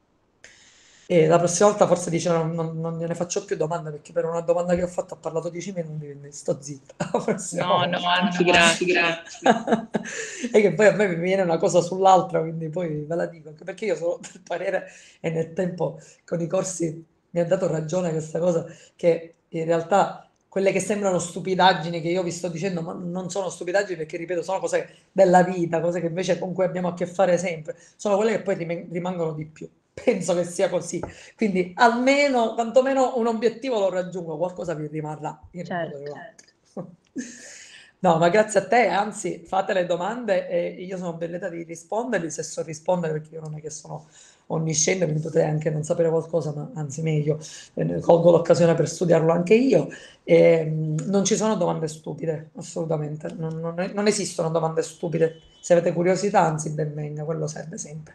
E la prossima volta forse dice non, non, non ne faccio più domande, perché per una domanda che ho fatto ho parlato dieci minuti, quindi sto zitta. No, no, anzi, grazie, grazie. E che poi a me mi viene una cosa sull'altra, quindi poi ve la dico, anche perché io sono del parere, e nel tempo con i corsi mi ha dato ragione questa cosa, che in realtà quelle che sembrano stupidaggini che io vi sto dicendo, ma non sono stupidaggini, perché ripeto, sono cose della vita, cose che invece con cui abbiamo a che fare sempre, sono quelle che poi rimangono di più. Penso che sia così, quindi almeno, quantomeno un obiettivo lo raggiungo, qualcosa vi rimarrà. Certo, certo. No, ma grazie a te, anzi fate le domande e io sono ben lieta di risponderli, se so rispondere, perché io non è che sono onnisciente, quindi potrei anche non sapere qualcosa, ma anzi meglio, eh, colgo l'occasione per studiarlo anche io. E, non ci sono domande stupide, assolutamente, non, non, è, non esistono domande stupide, se avete curiosità, anzi ben venga, quello serve sempre.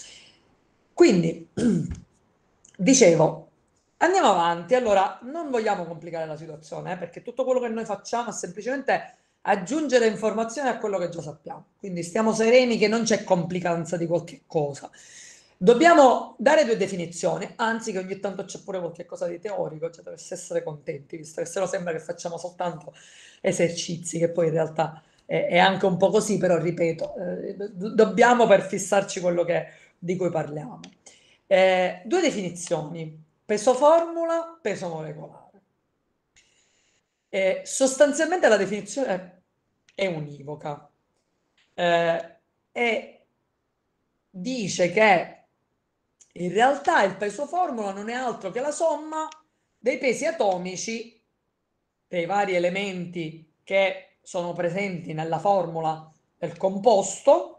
Quindi, dicevo, andiamo avanti. Allora, non vogliamo complicare la situazione, eh, perché tutto quello che noi facciamo è semplicemente aggiungere informazioni a quello che già sappiamo. Quindi stiamo sereni che non c'è complicanza di qualche cosa. Dobbiamo dare due definizioni, anzi che ogni tanto c'è pure qualche cosa di teorico, cioè dovreste essere contenti, visto che se no sembra che facciamo soltanto esercizi, che poi in realtà è, è anche un po' così, però ripeto, eh, do- dobbiamo per fissarci quello che, di cui parliamo. Eh, due definizioni, peso formula, peso molecolare. Eh, sostanzialmente la definizione è univoca eh, e dice che in realtà il peso formula non è altro che la somma dei pesi atomici dei vari elementi che sono presenti nella formula del composto,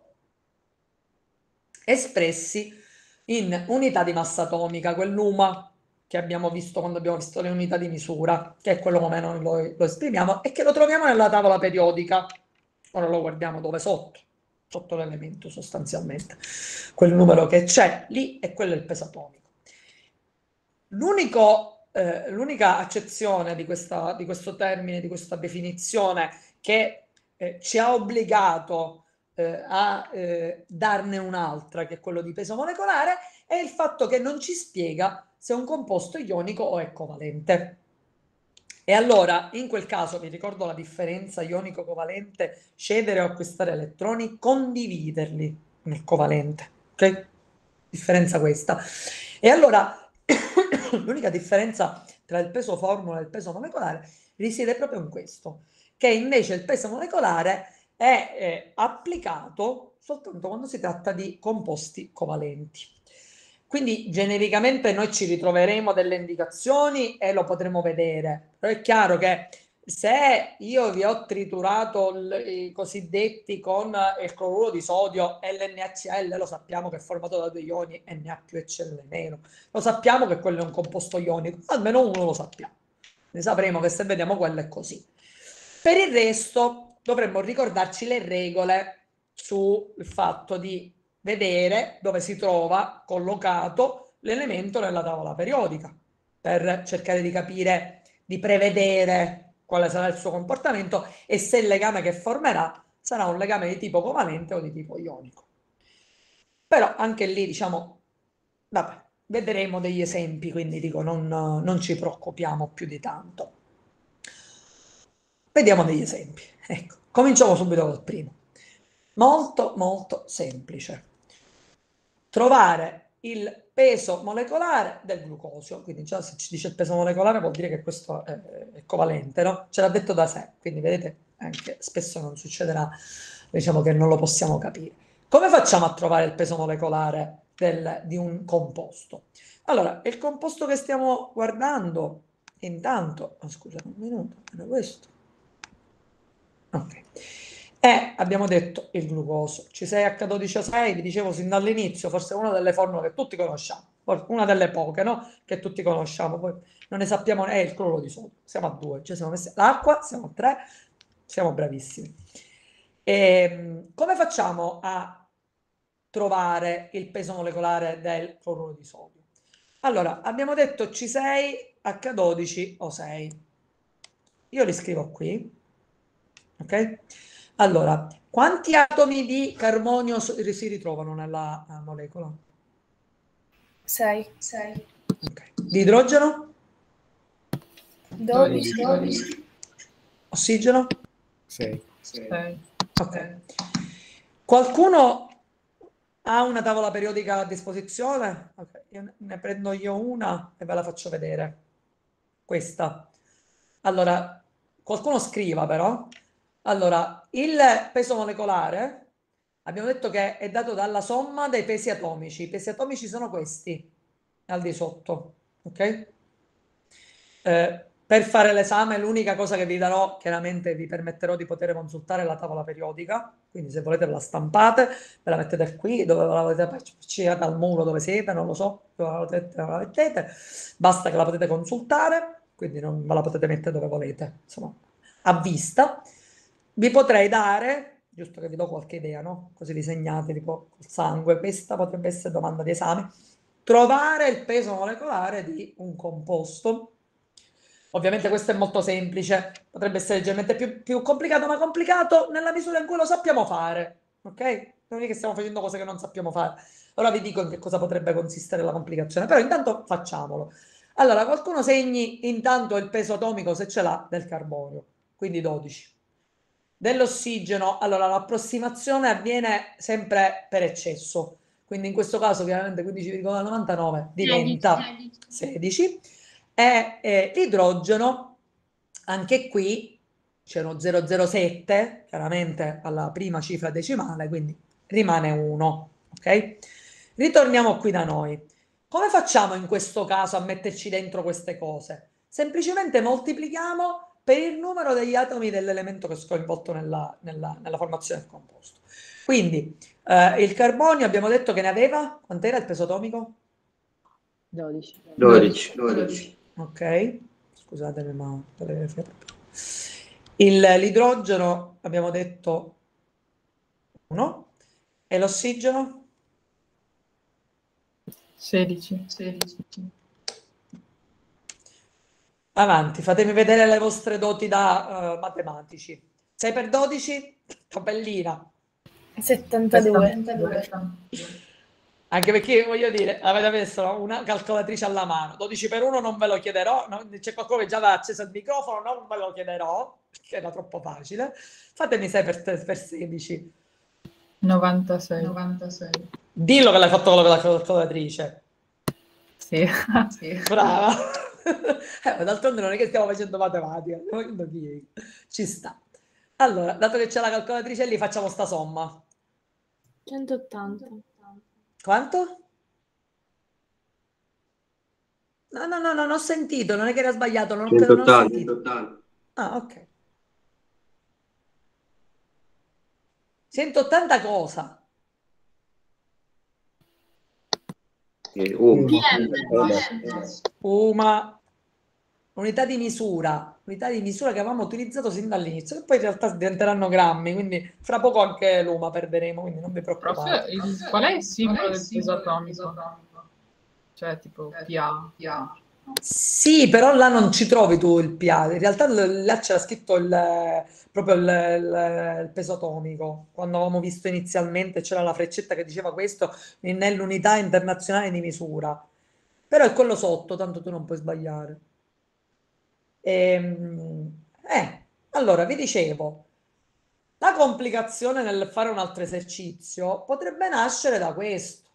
espressi in unità di massa atomica, quell'U che abbiamo visto quando abbiamo visto le unità di misura, che è quello come noi lo, lo esprimiamo e che lo troviamo nella tavola periodica. Ora lo guardiamo dove sotto, sotto l'elemento sostanzialmente. Quel numero che c'è lì e quello è il peso atomico. L'unico, eh, l'unica accezione di, questa, di questo termine, di questa definizione che eh, ci ha obbligato eh, a eh, darne un'altra, che è quello di peso molecolare, è il fatto che non ci spiega se è un composto ionico o è covalente. E allora, in quel caso, vi ricordo la differenza ionico-covalente, cedere o acquistare elettroni, condividerli nel covalente, ok? Differenza questa. E allora, l'unica differenza tra il peso formula e il peso molecolare risiede proprio in questo, che invece il peso molecolare è eh, applicato soltanto quando si tratta di composti covalenti. Quindi genericamente noi ci ritroveremo delle indicazioni e lo potremo vedere, però è chiaro che se io vi ho triturato l- i cosiddetti con il cloruro di sodio L N A C L, lo sappiamo che è formato da due ioni Na più e Cl meno, lo sappiamo che quello è un composto ionico, almeno uno lo sappiamo, ne sapremo che se vediamo quello è così. Per il resto dovremmo ricordarci le regole sul fatto di vedere dove si trova collocato l'elemento nella tavola periodica per cercare di capire, di prevedere quale sarà il suo comportamento e se il legame che formerà sarà un legame di tipo covalente o di tipo ionico. Però anche lì, diciamo, vabbè, vedremo degli esempi, quindi dico non, non ci preoccupiamo più di tanto. Vediamo degli esempi. Ecco, cominciamo subito col primo. Molto, molto semplice. Trovare il peso molecolare del glucosio, quindi già se ci dice il peso molecolare vuol dire che questo è, è covalente, no? Ce l'ha detto da sé, quindi vedete, anche spesso non succederà, diciamo che non lo possiamo capire. Come facciamo a trovare il peso molecolare del, di un composto? Allora, il composto che stiamo guardando, intanto, oh, scusate un minuto, era questo? Ok. E abbiamo detto il glucosio, C sei H dodici O sei, vi dicevo sin dall'inizio, forse è una delle formule che tutti conosciamo, una delle poche, no? Che tutti conosciamo, poi non ne sappiamo, è il cloruro di sodio, siamo a due, cioè siamo messi l'acqua, siamo a tre, siamo bravissimi. E, come facciamo a trovare il peso molecolare del cloruro di sodio? Allora, abbiamo detto C sei H dodici O sei, io li scrivo qui, ok? Allora, quanti atomi di carbonio si ritrovano nella uh, molecola? sei. Okay. Di idrogeno? dodici. dodici. Ossigeno? sei. Ok. Qualcuno ha una tavola periodica a disposizione? Okay. Io ne prendo io una e ve la faccio vedere. Questa. Allora, qualcuno scriva però. Allora, il peso molecolare abbiamo detto che è dato dalla somma dei pesi atomici. I pesi atomici sono questi, al di sotto, ok? Eh, per fare l'esame l'unica cosa che vi darò, chiaramente vi permetterò di poter consultare la tavola periodica, quindi se volete ve la stampate, ve la mettete qui, dove ve la volete appiccicare al muro dove siete, non lo so, dove la mettete, la mettete, basta che la potete consultare, quindi non ve la potete mettere dove volete, insomma, a vista. Vi potrei dare, giusto che vi do qualche idea, no? Così vi segnate tipo col sangue, questa potrebbe essere domanda di esame, trovare il peso molecolare di un composto. Ovviamente questo è molto semplice, potrebbe essere leggermente più, più complicato, ma complicato nella misura in cui lo sappiamo fare, ok? Non è che stiamo facendo cose che non sappiamo fare. Ora vi dico in che cosa potrebbe consistere la complicazione, però intanto facciamolo. Allora, qualcuno segni intanto il peso atomico, se ce l'ha, del carbonio, quindi dodici. Dell'ossigeno, allora l'approssimazione avviene sempre per eccesso, quindi in questo caso chiaramente quindici virgola novantanove diventa sedici. E eh, l'idrogeno, anche qui c'è uno zero virgola zero sette, chiaramente alla prima cifra decimale, quindi rimane uno, ok? Ritorniamo qui da noi. Come facciamo in questo caso a metterci dentro queste cose? Semplicemente moltiplichiamo per il numero degli atomi dell'elemento che è coinvolto nella, nella, nella formazione del composto. Quindi eh, il carbonio abbiamo detto che ne aveva, quant'era il peso atomico? dodici. dodici. dodici. Ok, scusatemi ma l'idrogeno abbiamo detto uno e l'ossigeno? sedici. sedici. Avanti, fatemi vedere le vostre doti da uh, matematici. sei per dodici? Tabellina. settantadue. Anche perché, voglio dire, avete messo una calcolatrice alla mano. dodici per uno non ve lo chiederò. No? C'è qualcuno che già aveva acceso il microfono, non ve lo chiederò, perché era troppo facile. Fatemi sei per sedici. novantasei. novantasei. Dillo che l'hai fatto con la calcolatrice. Sì. Sì. Brava. Eh, d'altronde non è che stiamo facendo matematica, ci sta. Allora, dato che c'è la calcolatrice lì, facciamo sta somma. centottanta. Quanto? No, no, no, non ho sentito, non è che era sbagliato, non, non ho sentito. centottanta. Ah, ok. centottanta cosa? Uma. Uma. Unità di misura, unità di misura che avevamo utilizzato sin dall'inizio, che poi in realtà diventeranno grammi, quindi fra poco anche l'Uma perderemo, quindi non vi preoccupate. Prof, il, qual è il simbolo del peso atomico? Cioè tipo P A. Sì, però là non ci trovi tu il P A, in realtà là c'era scritto il, proprio il, il, il peso atomico, quando avevamo visto inizialmente c'era la freccetta che diceva questo nell'unità internazionale di misura, però è quello sotto, tanto tu non puoi sbagliare. Ehm, eh, allora vi dicevo, la complicazione nel fare un altro esercizio potrebbe nascere da questo.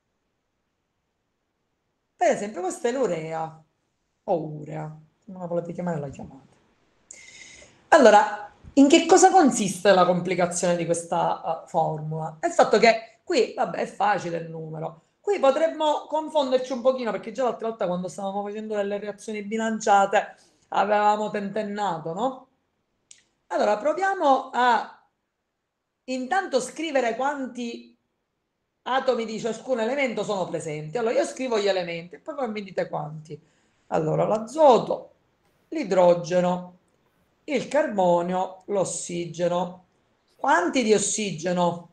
Per esempio, questa è l'urea o urea, come la volete chiamare la chiamate. Allora, in che cosa consiste la complicazione di questa uh, formula? È il fatto che qui, vabbè, è facile il numero. Qui potremmo confonderci un pochino, perché già l'altra volta quando stavamo facendo delle reazioni bilanciate avevamo tentennato, no? Allora, proviamo a intanto scrivere quanti atomi di ciascun elemento sono presenti. Allora, io scrivo gli elementi e poi voi mi dite quanti. Allora, l'azoto, l'idrogeno, il carbonio, l'ossigeno. Quanti di ossigeno?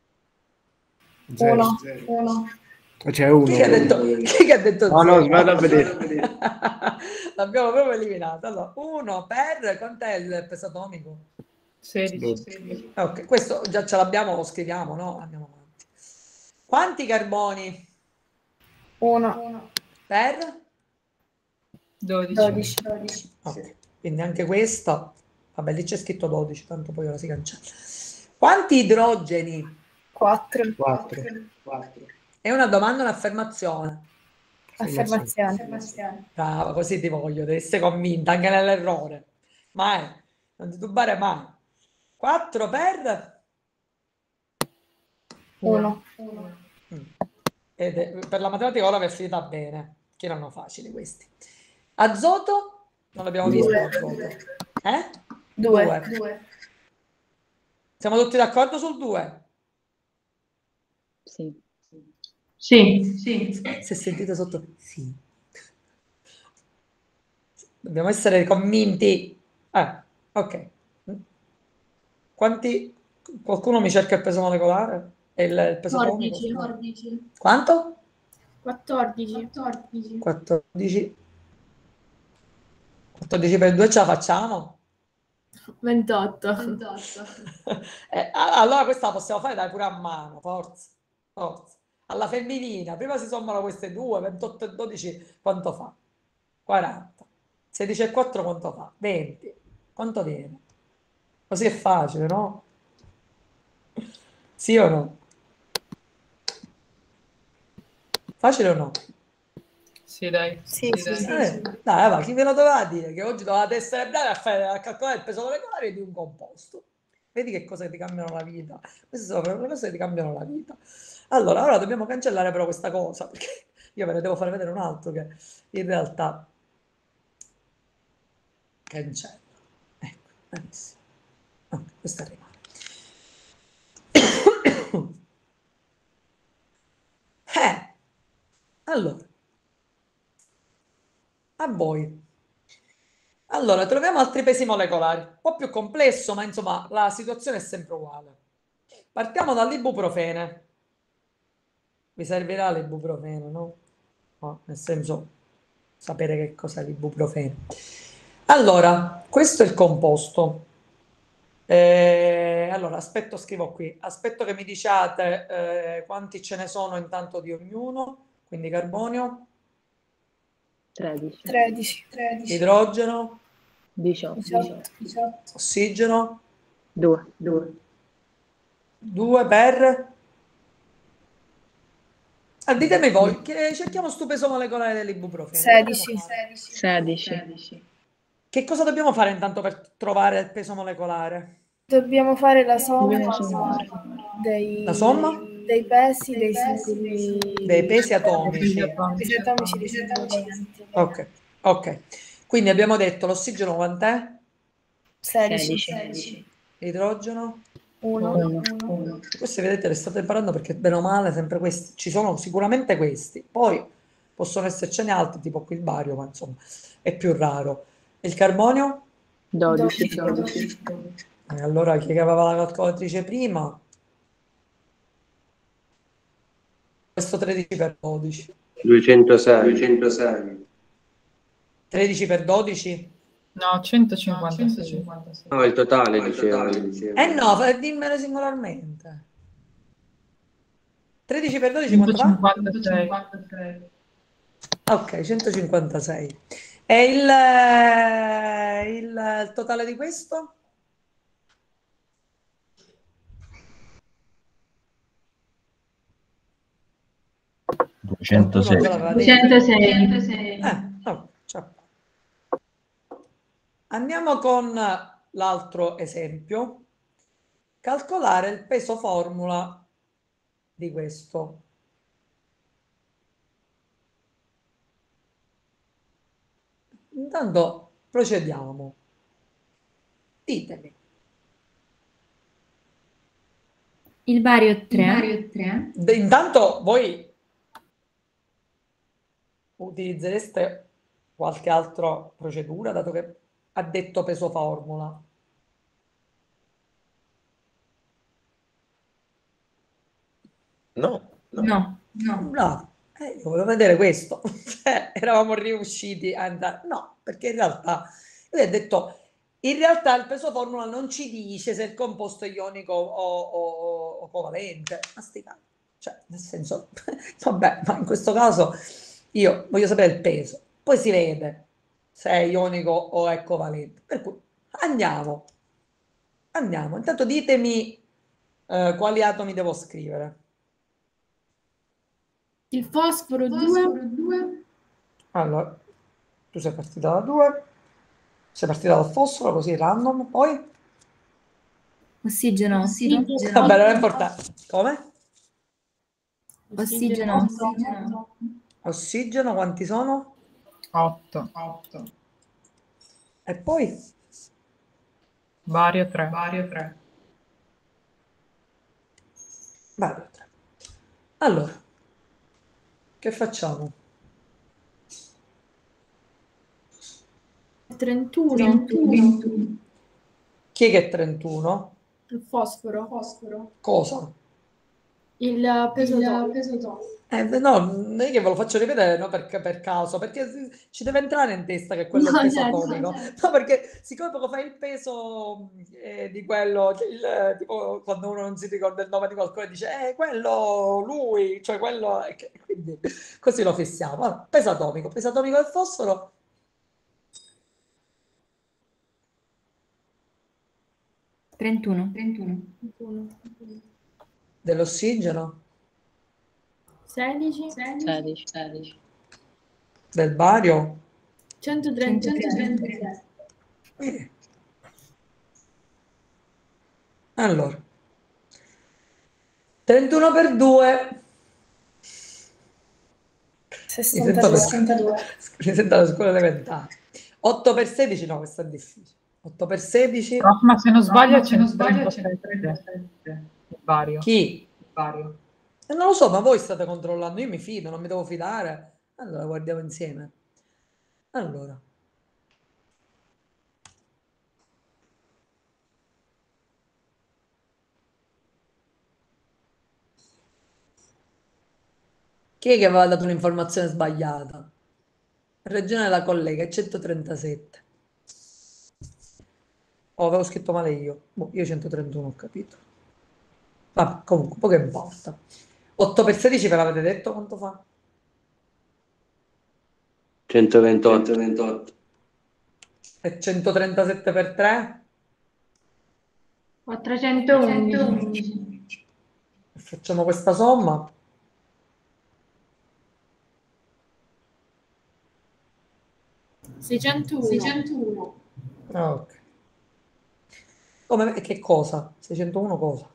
Uno. Uno. C'è uno. Chi ha detto? Chi ha detto no, no, sbaglio a vedere. L'abbiamo proprio eliminato. Allora, uno per quant'è il peso atomico? sedici. Ok, questo già ce l'abbiamo, lo scriviamo, no? Andiamo avanti. Quanti carboni? Uno. Per? dodici. dodici. Ok, quindi anche questo, vabbè, lì c'è scritto dodici, tanto poi ora si cancella. Quanti idrogeni? Quattro. Quattro. È una domanda o un'affermazione? Affermazione. Brava, così ti voglio, devi essere convinta anche nell'errore. Mai, non ti tubare mai. quattro per? Uno. Mm. Ed è, per la matematica ora vi è finita bene, che erano facili questi. Azoto? Non l'abbiamo visto azoto. Eh? Due. Due. Due. Siamo tutti d'accordo sul due? Sì. Sì. Sì. Si è sentito sotto? Sì. Dobbiamo essere convinti. Eh, ok. Quanti? Qualcuno mi cerca il peso molecolare? E il, il peso atomico? quattordici. Quanto? quattordici. quattordici. quattordici. quattordici per due ce la facciamo? ventotto. Eh, a- allora questa la possiamo fare dai pure a mano, forza, forza. Alla femminina, prima si sommano queste due, ventotto e dodici quanto fa? quaranta. sedici e quattro quanto fa? venti. Quanto viene? Così è facile, no? Sì o no? Facile o no? Sì, dai. Sì, Sì, sì, dai. sì. Eh, dai, va, chi ve lo doveva dire? Che oggi dovevate essere bravi a, fare, a calcolare il peso molecolare di un composto. Vedi che cose ti cambiano la vita. Queste sono proprio le cose che ti cambiano la vita. Allora, ora dobbiamo cancellare però questa cosa, perché io ve ne devo fare vedere un altro che in realtà cancella. Ecco, benissimo. Ok, questa rimane. Eh, allora, a voi. Allora, troviamo altri pesi molecolari, un po' più complesso, ma insomma la situazione è sempre uguale. Partiamo dall'ibuprofene. Vi servirà l'ibuprofene, no? No, nel senso, sapere che cos'è l'ibuprofene. Allora, questo è il composto. Eh, allora, aspetto, scrivo qui. Aspetto che mi diciate eh, quanti ce ne sono intanto di ognuno. Quindi carbonio, tredici. tredici. tredici. idrogeno, diciotto. diciotto. ossigeno, due. due. due per... Ah, ditemi voi, che cerchiamo sto peso molecolare dell'ibuprofene. sedici. sedici. Che cosa dobbiamo fare intanto per trovare il peso molecolare? Dobbiamo fare la somma Dobbiamo dei, La somma? dei pesi dei singoli Dei pesi atomici. pesi atomici dei singoli elementi. Ok, ok. Quindi abbiamo detto l'ossigeno quant'è? sedici. L'idrogeno? uno. uno. Questi vedete le state imparando perché bene o male sempre questi. Ci sono sicuramente questi. Poi possono essercene altri, tipo qui il bario, ma insomma è più raro. E il carbonio? dodici. E allora chi aveva la calcolatrice prima? Questo tredici per dodici. duecentosei. duecentosei. tredici per dodici? No, centocinquantasei. No, il totale, il diceva. totale, diceva. Eh no, fa- dimmelo singolarmente. tredici per dodici quanto fa? centocinquantasei. Ok, centocinquantasei. E il, eh, il, il totale di questo? duecentosei. Qualcuno già l'aveva detto. duecentosei. Eh, no, ciao. Andiamo con l'altro esempio. Calcolare il peso formula di questo. Intanto procediamo. Ditemi. Il bario tre. De- intanto voi utilizzereste qualche altra procedura, dato che ha detto peso formula. No, no. No, no. Bravo. Eh, io volevo vedere questo. Cioè, eravamo riusciti a andare. No, perché in realtà lui ha detto, in realtà il peso formula non ci dice se il composto è ionico o, o, o covalente. Ma sti cazzi. Cioè, nel senso, vabbè, ma in questo caso io voglio sapere il peso. Poi si vede se è ionico o è covalente. Per cui andiamo. Andiamo. Intanto ditemi eh, quali atomi devo scrivere. Il fosforo due. Allora, tu sei partita da due, sei partita dal fosforo, così random, poi? Ossigeno. Ossigeno. Vabbè, non è importante. Come? Ossigeno. Ossigeno, quanti sono? otto. E poi? Bario tre. Bario tre. Vabbè. Allora, che facciamo? trentuno. Chi è che è trentuno? Il fosforo. Fosforo. Cosa? Il peso Il atomico. peso atomico. Eh, no, non è che ve lo faccio rivedere, no, per, per caso, perché si- ci deve entrare in testa che quello è il No, peso certo. atomico. No, perché siccome poco fa il peso eh, di quello, cioè il, eh, tipo quando uno non si ricorda il nome di qualcuno e dice, eh, quello, lui, cioè quello, e che- quindi così lo fissiamo. Allora, peso atomico, peso atomico del fosforo, trentuno. trentuno. dell'ossigeno, sedici. sedici. sedici. del bario. centotrentatré. Eh. Allora, trentuno per due. Mi sento alla sessantadue. mi sento alla scuola elementare. otto per sedici, no, questo è difficile. otto per sedici. Prof, ma se non sbaglio Ma se c'è non un sbaglio c'è trentasette. Il vario. Chi? Il vario. Eh, non lo so, ma voi state controllando, io mi fido, non mi devo fidare. Allora, guardiamo insieme. Allora. Chi è che aveva dato un'informazione sbagliata? Regione della collega, è centotrentasette. Oh, avevo scritto male io. Boh, io centotrentuno ho capito. Vabbè, comunque, poco importa. otto per sedici ve l'avete detto quanto fa? centoventotto. E centotrentasette per tre? quattrocentoundici. Facciamo questa somma. seicentouno. seicentouno. Ah, ok. Come, che cosa? seicentouno cosa?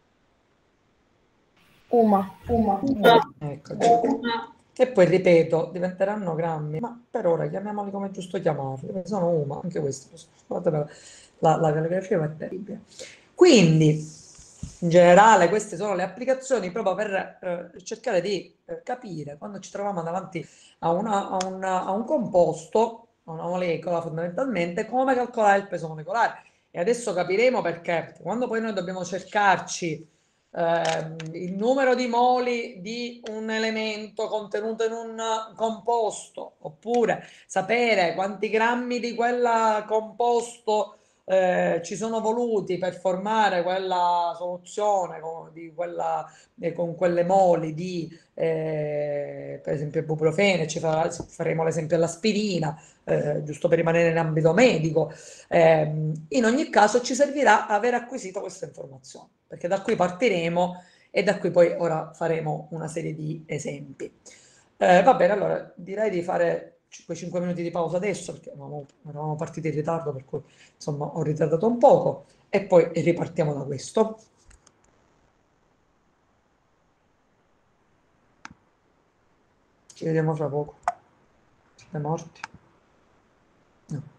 Uma. Uma. Eccoci. E poi ripeto, diventeranno grammi, ma per ora chiamiamoli come è giusto chiamarli, perché sono uma, anche questo, scusate, la, la, la calligrafia è terribile. Quindi, in generale, queste sono le applicazioni proprio per eh, cercare di eh, capire quando ci troviamo davanti a, una, a, una, a un composto, a una molecola fondamentalmente, come calcolare il peso molecolare. E adesso capiremo perché, quando poi noi dobbiamo cercarci eh, il numero di moli di un elemento contenuto in un composto, oppure sapere quanti grammi di quel composto eh, ci sono voluti per formare quella soluzione con, di quella, eh, con quelle moli di eh, per esempio ibuprofene, ci fa, faremo l'esempio dell'aspirina, eh, giusto per rimanere in ambito medico. Eh, in ogni caso ci servirà aver acquisito questa informazione, perché da qui partiremo e da qui poi ora faremo una serie di esempi. Eh, va bene, allora direi di fare quei cinque minuti di pausa adesso, perché eravamo, eravamo partiti in ritardo, per cui insomma ho ritardato un poco, e poi ripartiamo da questo. Ci vediamo fra poco. Siete morti? No.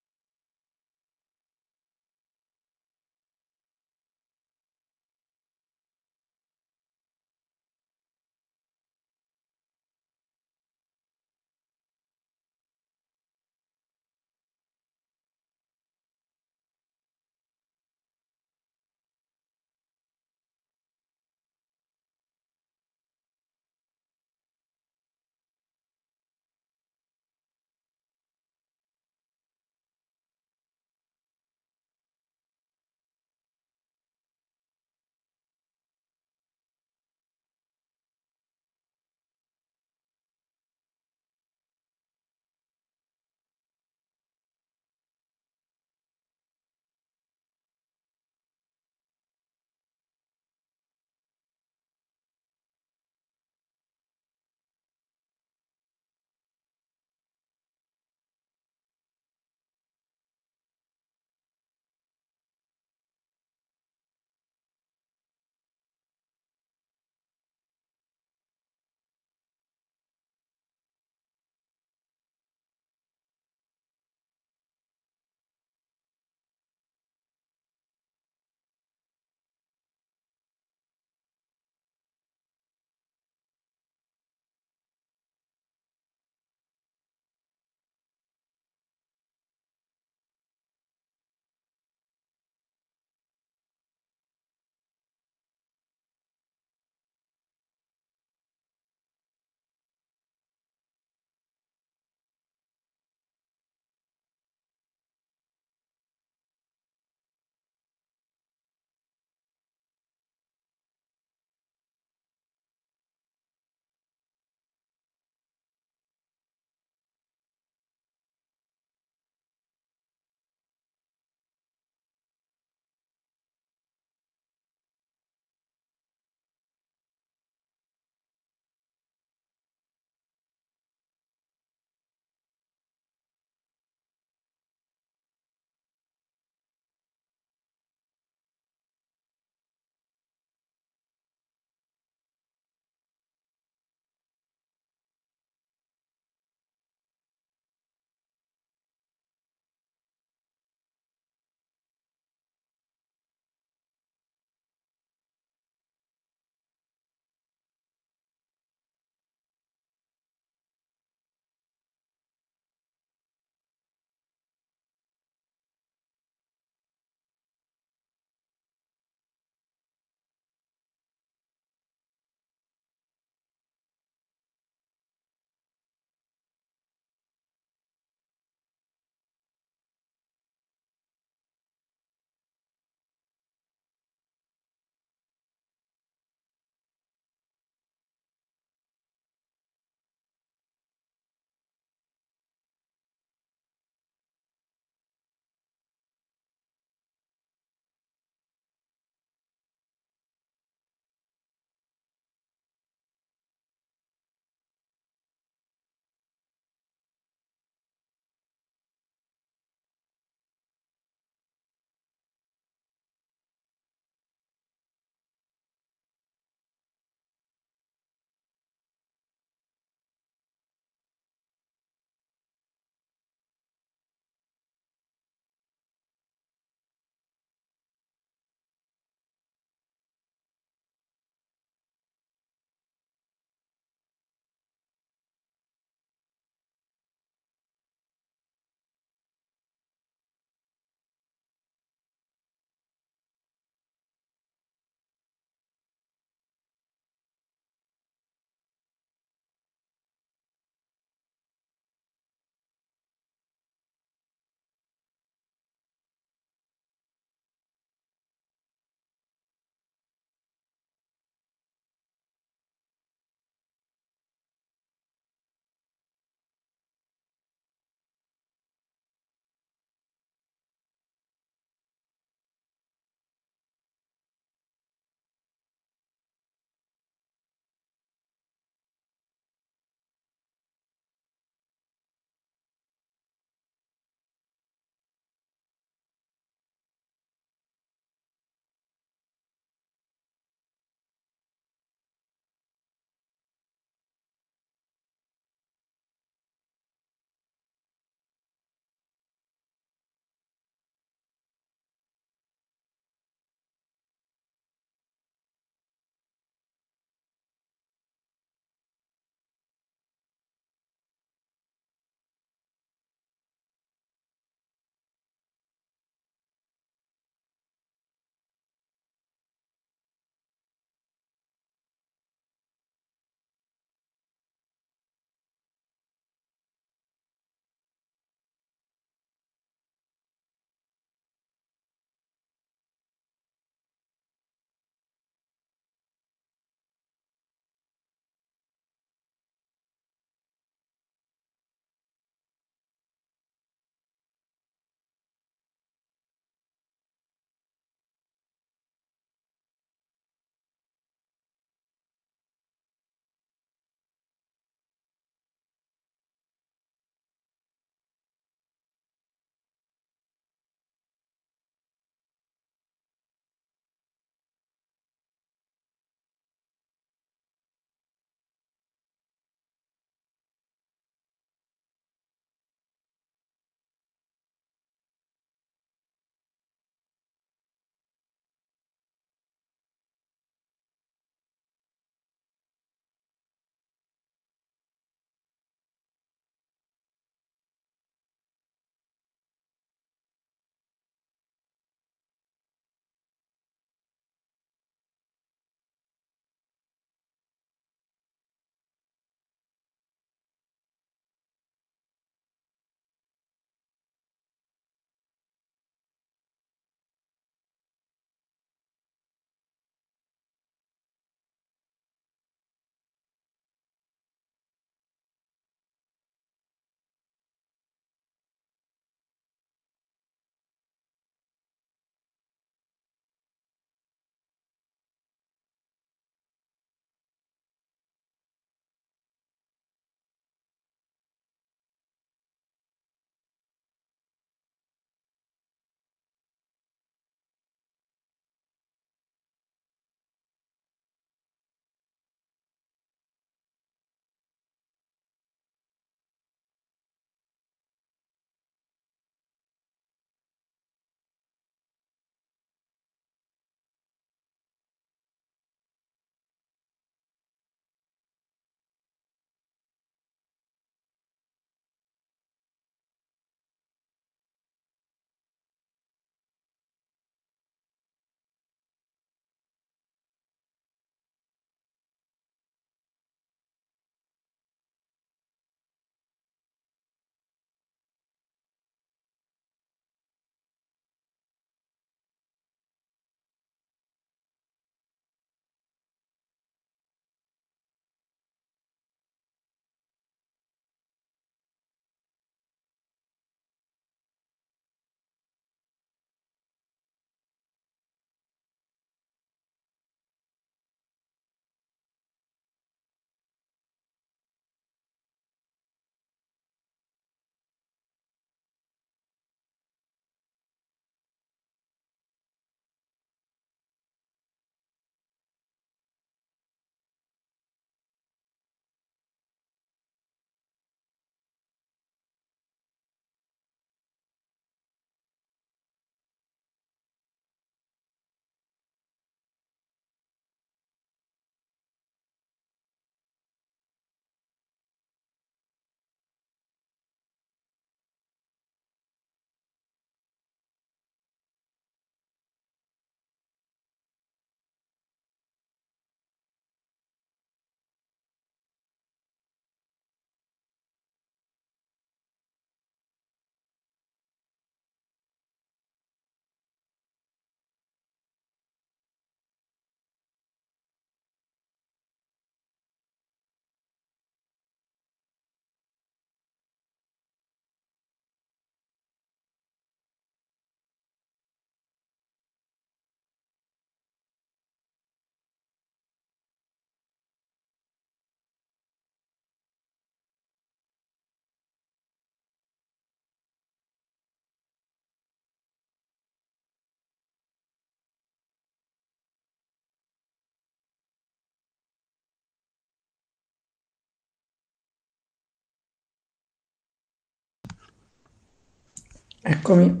Eccomi.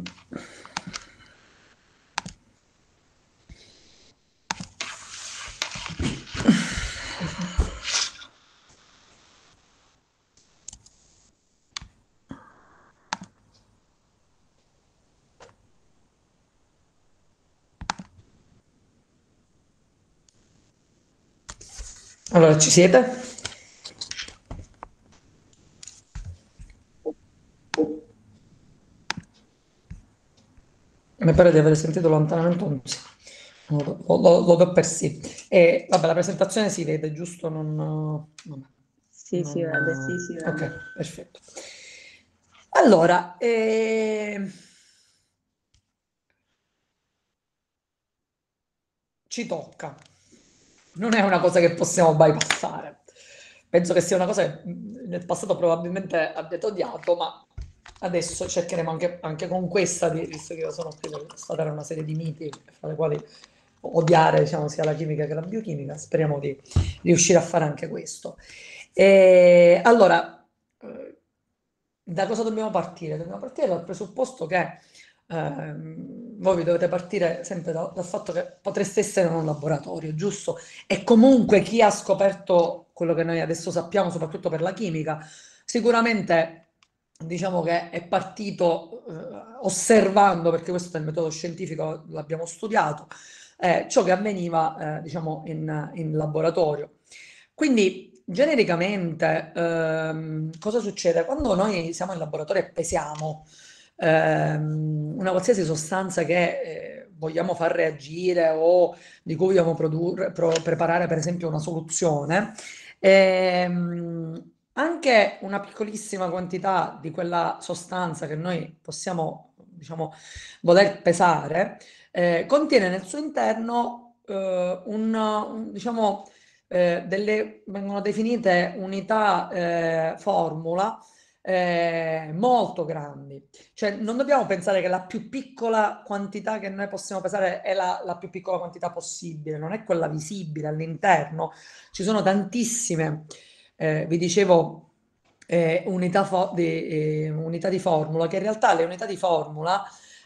Allora, ci siete? Mi pare di aver sentito lontanamente un sì. Lo, lo- lo do per sì. E vabbè, la presentazione si vede, giusto? Non, vabbè, Sì, si non- vede. Sì, si vede. Ok, perfetto. Allora, eh, ci tocca. Non è una cosa che possiamo bypassare. Penso che sia una cosa che mh, nel passato probabilmente abbiate odiato, ma adesso cercheremo anche, anche con questa, di- visto che io sono qui per sfatare una serie di miti, fra le quali odiare, diciamo, sia la chimica che la biochimica, speriamo di riuscire a fare anche questo. E, allora, eh, da cosa dobbiamo partire? Dobbiamo partire dal presupposto che ehm, voi vi dovete partire sempre da- dal fatto che potreste essere in un laboratorio, giusto? E comunque chi ha scoperto quello che noi adesso sappiamo, soprattutto per la chimica, sicuramente diciamo che è partito eh, osservando, perché questo è il metodo scientifico, l'abbiamo studiato, eh, ciò che avveniva eh, diciamo in, in laboratorio. Quindi genericamente ehm, cosa succede? Quando noi siamo in laboratorio e pesiamo ehm, una qualsiasi sostanza che eh, vogliamo far reagire o di cui vogliamo produrre, pro- preparare per esempio una soluzione, ehm, anche una piccolissima quantità di quella sostanza che noi possiamo, diciamo, voler pesare, eh, contiene nel suo interno eh, un, un, diciamo, eh, delle, vengono definite unità eh, formula eh, molto grandi. Cioè non dobbiamo pensare che la più piccola quantità che noi possiamo pesare è la, la più piccola quantità possibile, non è quella visibile all'interno. Ci sono tantissime, eh, vi dicevo, eh, unità, fo- di, eh, unità di formula, che in realtà le unità di formula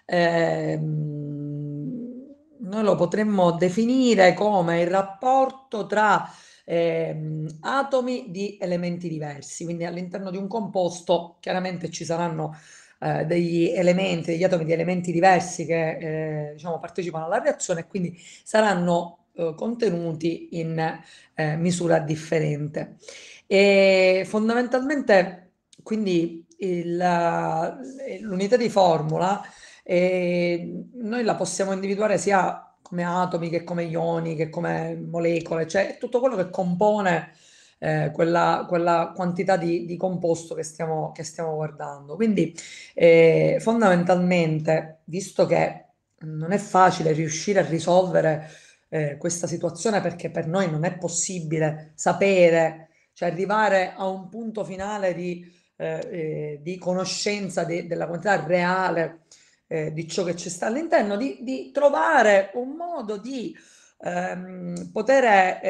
ehm, noi lo potremmo definire come il rapporto tra ehm, atomi di elementi diversi, quindi all'interno di un composto chiaramente ci saranno eh, degli elementi, degli atomi di elementi diversi che eh, diciamo, partecipano alla reazione e quindi saranno eh, contenuti in eh, misura differente. E fondamentalmente quindi il- la- l'unità di formula eh, noi la possiamo individuare sia come atomi che come ioni, che come molecole, cioè tutto quello che compone eh, quella, quella quantità di, di composto che stiamo, che stiamo guardando. Quindi eh, fondamentalmente, visto che non è facile riuscire a risolvere eh, questa situazione perché per noi non è possibile sapere, cioè arrivare a un punto finale di, eh, eh, di conoscenza de- della quantità reale eh, di ciò che ci sta all'interno, di, di trovare un modo di ehm, poter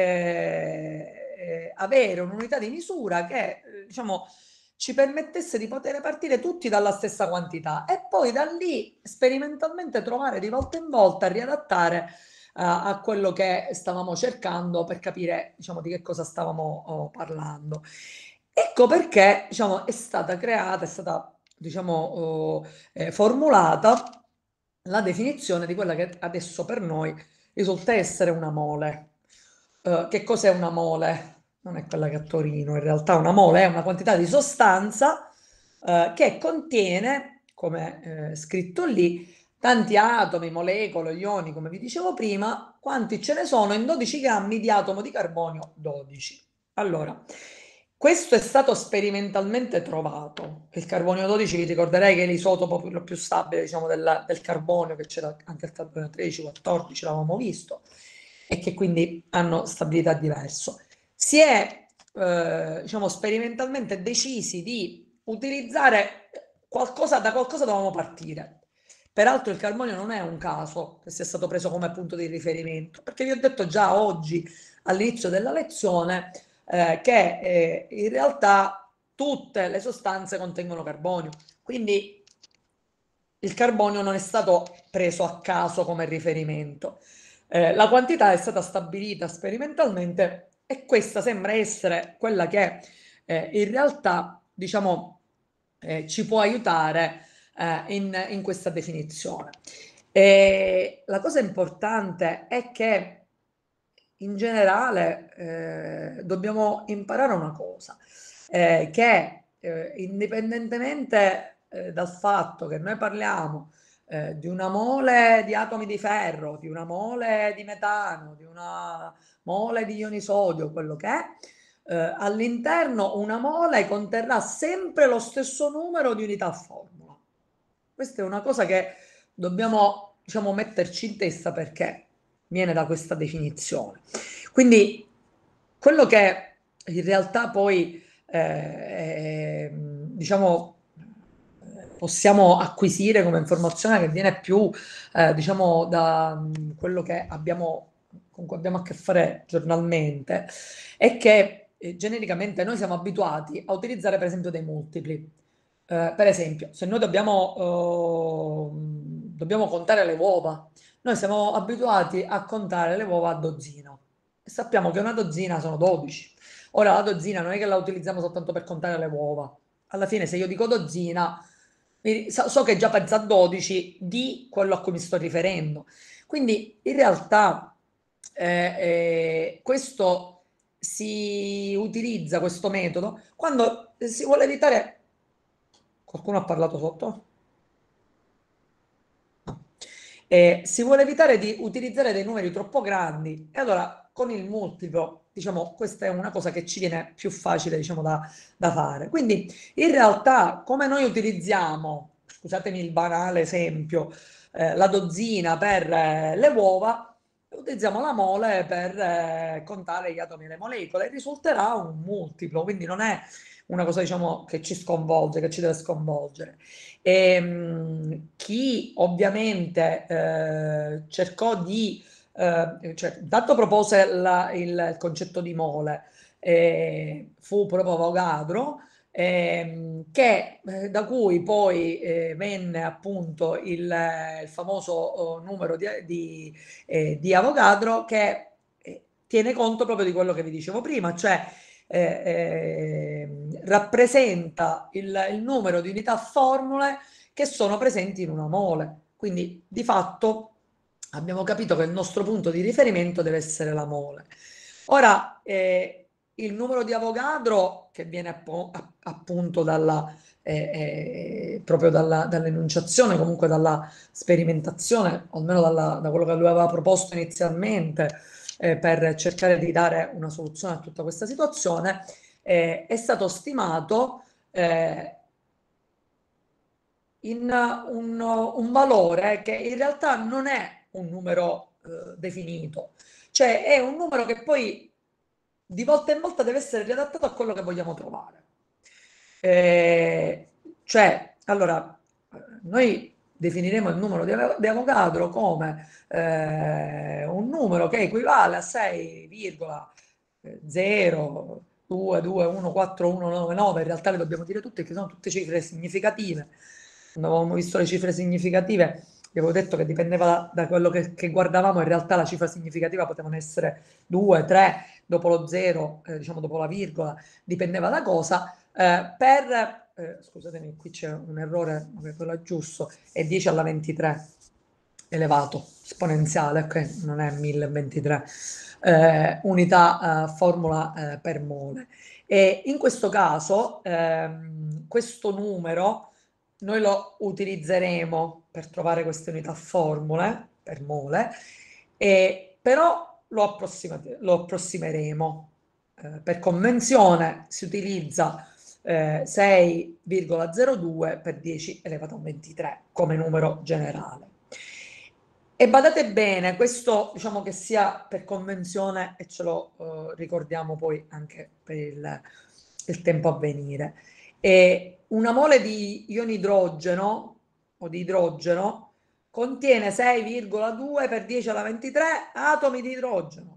eh, eh, avere un'unità di misura che eh, diciamo ci permettesse di poter partire tutti dalla stessa quantità e poi da lì sperimentalmente trovare di volta in volta, riadattare a, a quello che stavamo cercando per capire diciamo di che cosa stavamo oh, parlando. Ecco perché diciamo è stata creata, è stata diciamo oh, eh, formulata la definizione di quella che adesso per noi risulta essere una mole. Eh, che cos'è una mole? Non è quella che a Torino, in realtà una mole è una quantità di sostanza eh, che contiene, come eh, scritto lì, tanti atomi, molecole, ioni, come vi dicevo prima, quanti ce ne sono in dodici grammi di atomo di carbonio dodici. Allora, questo è stato sperimentalmente trovato. Il carbonio dodici, vi ricorderei che è l'isotopo più, più stabile, diciamo, del, del carbonio, che c'era anche il carbonio tredici, quattordici, l'avevamo visto, e che quindi hanno stabilità diverse. Si è, eh, diciamo, sperimentalmente decisi di utilizzare qualcosa, da qualcosa dovevamo partire. Peraltro il carbonio non è un caso che sia stato preso come punto di riferimento, perché vi ho detto già oggi all'inizio della lezione eh, che eh, in realtà tutte le sostanze contengono carbonio. Quindi il carbonio non è stato preso a caso come riferimento. Eh, la quantità è stata stabilita sperimentalmente e questa sembra essere quella che eh, in realtà, diciamo, eh, ci può aiutare eh, in, in questa definizione. E la cosa importante è che in generale eh, dobbiamo imparare una cosa, eh, che eh, indipendentemente eh, dal fatto che noi parliamo eh, di una mole di atomi di ferro, di una mole di metano, di una mole di ioni sodio, quello che è, eh, all'interno una mole conterrà sempre lo stesso numero di unità formula. Questa è una cosa che dobbiamo, diciamo, metterci in testa perché viene da questa definizione. Quindi quello che in realtà poi eh, eh, diciamo possiamo acquisire come informazione che viene più eh, diciamo da um, quello che abbiamo con cui abbiamo a che fare giornalmente è che eh, genericamente noi siamo abituati a utilizzare per esempio dei multipli. Eh, per esempio, se noi dobbiamo, eh, dobbiamo contare le uova, noi siamo abituati a contare le uova a dozzina e sappiamo che una dozzina sono dodici. Ora la dozzina non è che la utilizziamo soltanto per contare le uova. Alla fine se io dico dozzina, so che già pensa a dodici di quello a cui mi sto riferendo. Quindi in realtà eh, eh, questo si utilizza, questo metodo, quando si vuole evitare... Qualcuno ha parlato sotto? No. Eh, si vuole evitare di utilizzare dei numeri troppo grandi e allora con il multiplo, diciamo, questa è una cosa che ci viene più facile, diciamo, da, da fare. Quindi in realtà come noi utilizziamo, scusatemi il banale esempio, eh, la dozzina per eh, le uova, utilizziamo la mole per eh, contare gli atomi e le molecole, risulterà un multiplo, quindi non è una cosa, diciamo, che ci sconvolge, che ci deve sconvolgere. E, mh, chi ovviamente eh, cercò di, eh, cioè, tanto propose la, il, il concetto di mole, eh, fu proprio Avogadro, eh, che, eh, da cui poi eh, venne appunto il, il famoso oh, numero di, di, eh, di Avogadro, che eh, tiene conto proprio di quello che vi dicevo prima, cioè Eh, eh, rappresenta il, il numero di unità formule che sono presenti in una mole. Quindi di fatto abbiamo capito che il nostro punto di riferimento deve essere la mole. Ora eh, il numero di Avogadro, che viene app appunto dalla, eh, eh, proprio dalla, dall'enunciazione, comunque dalla sperimentazione, o almeno dalla, da quello che lui aveva proposto inizialmente, Eh, per cercare di dare una soluzione a tutta questa situazione, eh, è stato stimato eh, in un, un valore che in realtà non è un numero eh, definito, cioè è un numero che poi di volta in volta deve essere riadattato a quello che vogliamo trovare. Eh, cioè, allora, noi definiremo il numero di Avogadro come eh, un numero che equivale a sei virgola zero due due uno quattro uno nove nove, in realtà le dobbiamo dire tutte, che sono tutte cifre significative. Quando avevamo visto le cifre significative, vi avevo detto che dipendeva da, da quello che, che guardavamo, in realtà la cifra significativa potevano essere due, tre, dopo lo zero, eh, diciamo dopo la virgola, dipendeva da cosa. Eh, per Eh, scusatemi, qui c'è un errore, quello è giusto, è dieci alla ventitré elevato, esponenziale, ok? Non è mille ventitré eh, unità eh, formula eh, per mole. E in questo caso ehm, questo numero noi lo utilizzeremo per trovare queste unità formule per mole, e però lo, approssima lo approssimeremo. Eh, per convenzione si utilizza Eh, sei virgola zero due per dieci elevato a ventitré come numero generale. E badate bene, questo diciamo che sia per convenzione e ce lo eh, ricordiamo poi anche per il, il tempo a venire. E una mole di ioni idrogeno o di idrogeno contiene sei virgola due per dieci alla ventitré atomi di idrogeno,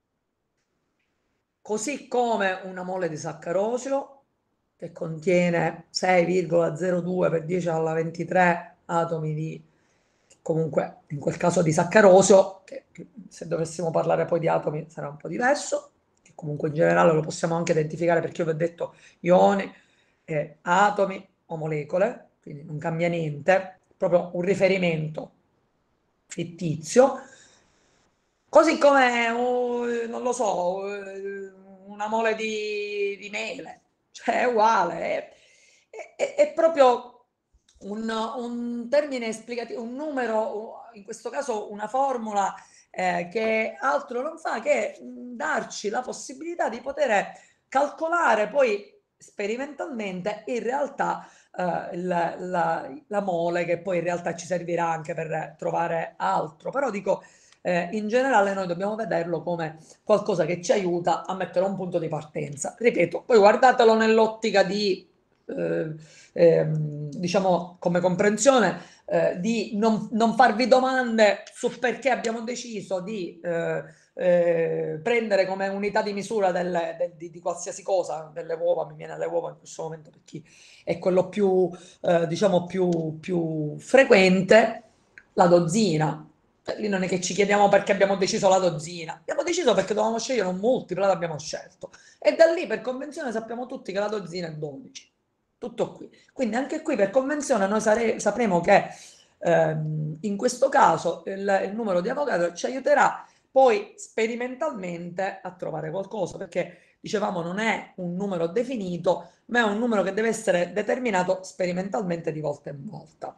così come una mole di saccarosio che contiene sei virgola zero due per dieci alla ventitré atomi di, comunque in quel caso di saccarosio, che, che se dovessimo parlare poi di atomi sarà un po' diverso, che comunque in generale lo possiamo anche identificare perché io vi ho detto ioni, eh, atomi o molecole, quindi non cambia niente, proprio un riferimento fittizio, così come, uh, non lo so, uh, una mole di, di mele, cioè è uguale, è, è, è proprio un, un termine esplicativo, un numero, in questo caso una formula eh, che altro non fa che darci la possibilità di poter calcolare poi sperimentalmente in realtà Uh, la, la, la mole, che poi in realtà ci servirà anche per trovare altro, però dico eh, in generale noi dobbiamo vederlo come qualcosa che ci aiuta a mettere un punto di partenza, ripeto, poi guardatelo nell'ottica di eh, eh, diciamo come comprensione eh, di non, non farvi domande su perché abbiamo deciso di eh, Eh, prendere come unità di misura del, del, di, di qualsiasi cosa, delle uova, mi viene le uova in questo momento per chi è quello più, eh, diciamo, più, più frequente, la dozzina. Lì non è che ci chiediamo perché abbiamo deciso la dozzina, abbiamo deciso perché dovevamo scegliere un multiplo, l'abbiamo scelto. E da lì per convenzione sappiamo tutti che la dozzina è dodici. Tutto qui. Quindi anche qui per convenzione noi sare- sapremo che ehm, in questo caso il, il numero di Avogadro ci aiuterà poi sperimentalmente a trovare qualcosa, perché dicevamo non è un numero definito, ma è un numero che deve essere determinato sperimentalmente di volta in volta.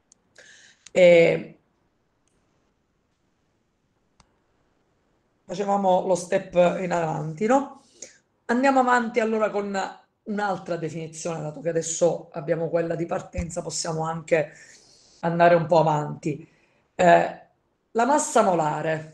E facevamo lo step in avanti, no? Andiamo avanti allora con un'altra definizione, dato che adesso abbiamo quella di partenza, possiamo anche andare un po' avanti. Eh, la massa molare.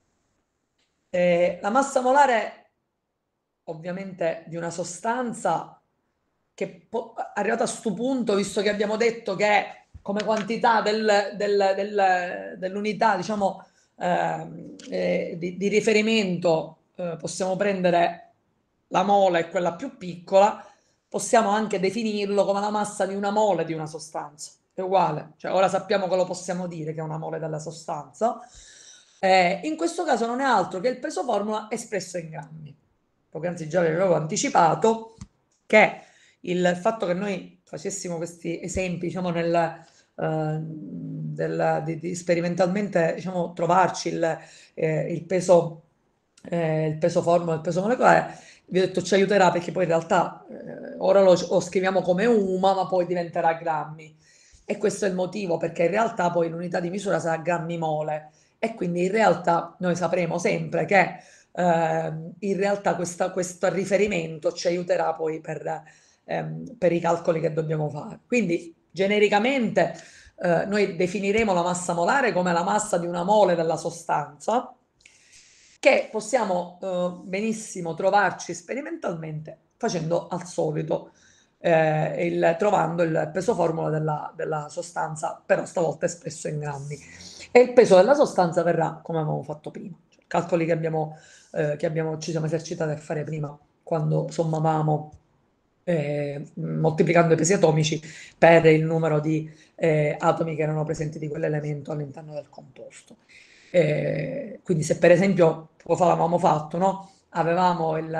Eh, la massa molare ovviamente di una sostanza che arrivata a questo punto, visto che abbiamo detto che come quantità del, del, del, dell'unità diciamo eh, eh, di, di riferimento eh, possiamo prendere la mole, è quella più piccola, possiamo anche definirlo come la massa di una mole di una sostanza, è uguale, cioè ora sappiamo che lo possiamo dire che è una mole della sostanza. Eh, in questo caso non è altro che il peso formula espresso in grammi. Poc'anzi già vi avevo anticipato che il fatto che noi facessimo questi esempi, diciamo, nel, eh, del, di, di sperimentalmente diciamo, trovarci il, eh, il, peso, eh, il peso formula, il peso molecolare, vi ho detto ci aiuterà perché poi in realtà eh, ora lo, lo scriviamo come UMA, ma poi diventerà grammi. E questo è il motivo, perché in realtà poi l'unità di misura sarà grammi mole. E quindi in realtà noi sapremo sempre che eh, in realtà questa, questo riferimento ci aiuterà poi per, ehm, per i calcoli che dobbiamo fare. Quindi genericamente eh, noi definiremo la massa molare come la massa di una mole della sostanza, che possiamo eh, benissimo trovarci sperimentalmente facendo al solito, eh, il, trovando il peso formula della, della sostanza, però stavolta espresso in grammi. E il peso della sostanza verrà come avevamo fatto prima, cioè, calcoli che, abbiamo, eh, che abbiamo, ci siamo esercitati a fare prima quando sommavamo eh, moltiplicando i pesi atomici per il numero di eh, atomi che erano presenti di quell'elemento all'interno del composto. Eh, quindi se per esempio poco fa l'avevamo fatto, no? Avevamo il,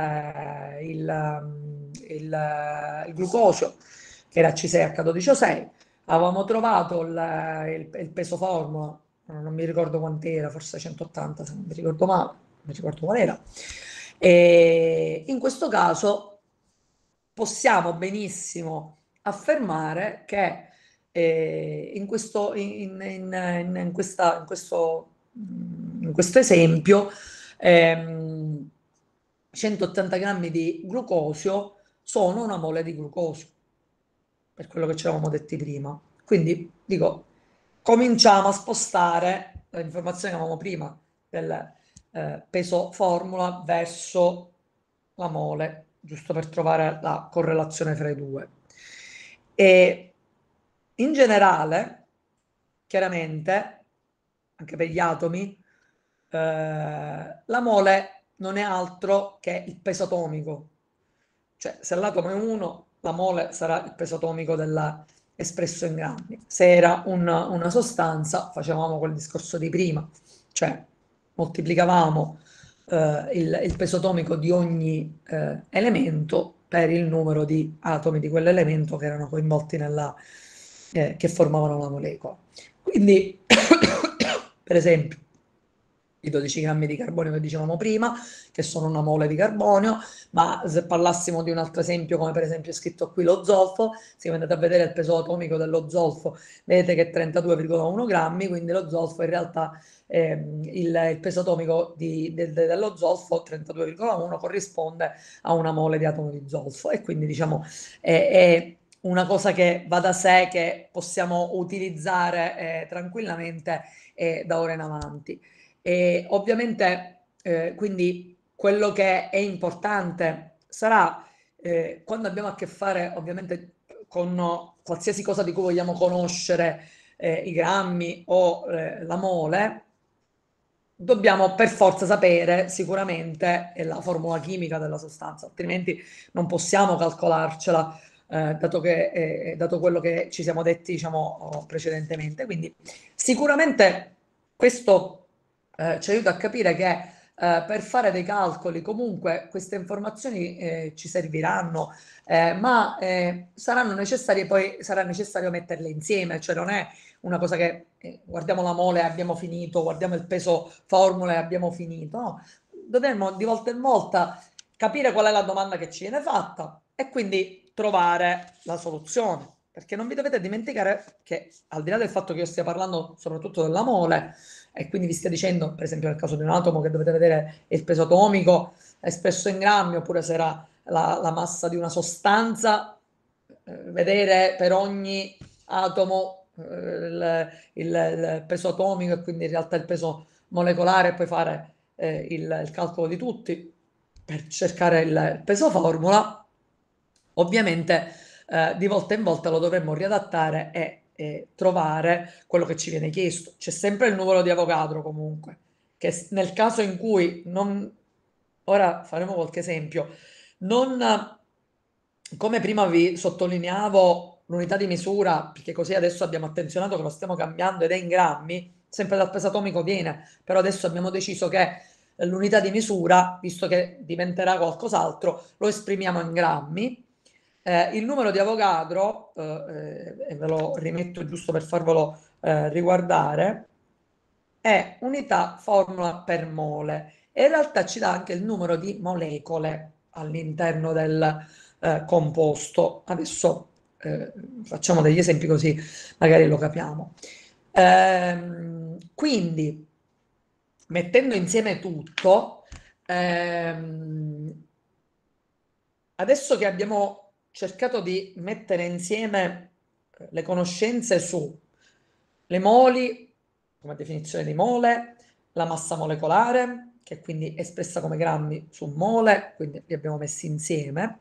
il, il, il glucosio che era C sei H dodici O sei, avevamo trovato il, il, il peso formula, non mi ricordo quant'era, forse centottanta se non mi ricordo male, non mi ricordo qual era. E in questo caso possiamo benissimo affermare che eh, in, questo, in, in, in, questa, in, questo, in questo esempio ehm, centottanta grammi di glucosio sono una mole di glucosio, per quello che ci avevamo detti prima. Quindi dico, cominciamo a spostare l'informazione che avevamo prima del eh, peso formula verso la mole, giusto per trovare la correlazione fra i due. E in generale, chiaramente, anche per gli atomi, eh, la mole non è altro che il peso atomico. Cioè, se l'atomo è uno, la mole sarà il peso atomico della, espresso in grammi. Se era un, una sostanza, facevamo quel discorso di prima, cioè moltiplicavamo eh, il, il peso atomico di ogni eh, elemento per il numero di atomi di quell'elemento che erano coinvolti nella, eh, che formavano la molecola. Quindi, per esempio, i dodici grammi di carbonio che dicevamo prima, che sono una mole di carbonio, ma se parlassimo di un altro esempio, come per esempio è scritto qui lo zolfo, se andate a vedere il peso atomico dello zolfo, vedete che è trentadue virgola uno grammi, quindi lo zolfo in realtà, eh, il, il peso atomico di, de, de, dello zolfo, trentadue virgola uno, corrisponde a una mole di atomo di zolfo, e quindi diciamo è, è una cosa che va da sé, che possiamo utilizzare eh, tranquillamente eh, da ora in avanti. E ovviamente eh, quindi quello che è importante sarà eh, quando abbiamo a che fare ovviamente con qualsiasi cosa di cui vogliamo conoscere eh, i grammi o eh, la mole, dobbiamo per forza sapere sicuramente la formula chimica della sostanza, altrimenti non possiamo calcolarcela eh, dato, che, eh, dato quello che ci siamo detti, diciamo, precedentemente. Quindi sicuramente questo Eh, ci aiuta a capire che eh, per fare dei calcoli comunque queste informazioni eh, ci serviranno, eh, ma eh, saranno necessarie, poi sarà necessario metterle insieme, cioè non è una cosa che eh, guardiamo la mole e abbiamo finito, guardiamo il peso formula e abbiamo finito, no? Dovremmo di volta in volta capire qual è la domanda che ci viene fatta e quindi trovare la soluzione, perché non vi dovete dimenticare che al di là del fatto che io stia parlando soprattutto della mole, e quindi vi stia dicendo, per esempio nel caso di un atomo, che dovete vedere il peso atomico espresso in grammi, oppure se era la, la massa di una sostanza, eh, vedere per ogni atomo eh, il, il, il peso atomico e quindi in realtà il peso molecolare, e poi fare eh, il, il calcolo di tutti per cercare il peso formula. Ovviamente eh, di volta in volta lo dovremmo riadattare e e trovare quello che ci viene chiesto. C'è sempre il numero di Avogadro comunque, che nel caso in cui non... Ora faremo qualche esempio. Non, come prima vi sottolineavo, l'unità di misura, perché così adesso abbiamo attenzionato che lo stiamo cambiando ed è in grammi, sempre dal peso atomico viene, però adesso abbiamo deciso che l'unità di misura, visto che diventerà qualcos'altro, lo esprimiamo in grammi. Eh, il numero di Avogadro, eh, e ve lo rimetto giusto per farvelo eh, riguardare, è unità formula per mole, e in realtà ci dà anche il numero di molecole all'interno del eh, composto. Adesso eh, facciamo degli esempi così magari lo capiamo. Ehm, quindi, mettendo insieme tutto, ehm, adesso che abbiamo cercato di mettere insieme le conoscenze su le moli, come definizione di mole, la massa molecolare, che quindi è espressa come grammi su mole, quindi li abbiamo messi insieme.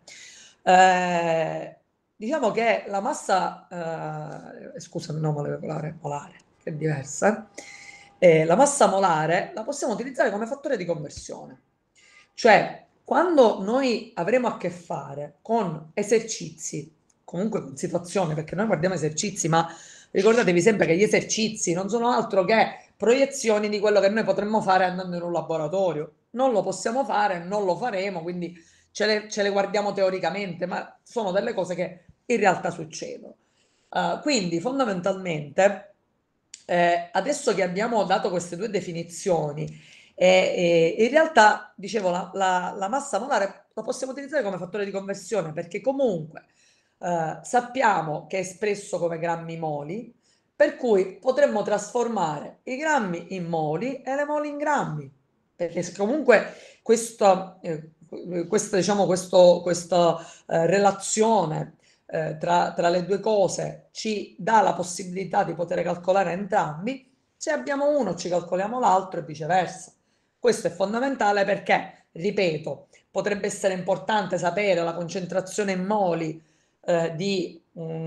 Eh, diciamo che la massa, eh, scusami, no molecolare, molare, che è diversa, eh, la massa molare la possiamo utilizzare come fattore di conversione. Cioè, quando noi avremo a che fare con esercizi, comunque con situazioni, perché noi guardiamo esercizi, ma ricordatevi sempre che gli esercizi non sono altro che proiezioni di quello che noi potremmo fare andando in un laboratorio. Non lo possiamo fare, non lo faremo, quindi ce le, ce le guardiamo teoricamente, ma sono delle cose che in realtà succedono. Uh, quindi fondamentalmente, eh, adesso che abbiamo dato queste due definizioni, E, e in realtà, dicevo, la, la, la massa molare la possiamo utilizzare come fattore di conversione, perché comunque eh, sappiamo che è espresso come grammi moli, per cui potremmo trasformare i grammi in moli e le moli in grammi, perché comunque questa, eh, questa, diciamo, questo, questa eh, relazione eh, tra, tra le due cose ci dà la possibilità di poter calcolare entrambi. Se abbiamo uno ci calcoliamo l'altro e viceversa. Questo è fondamentale perché, ripeto, potrebbe essere importante sapere la concentrazione in moli eh, di,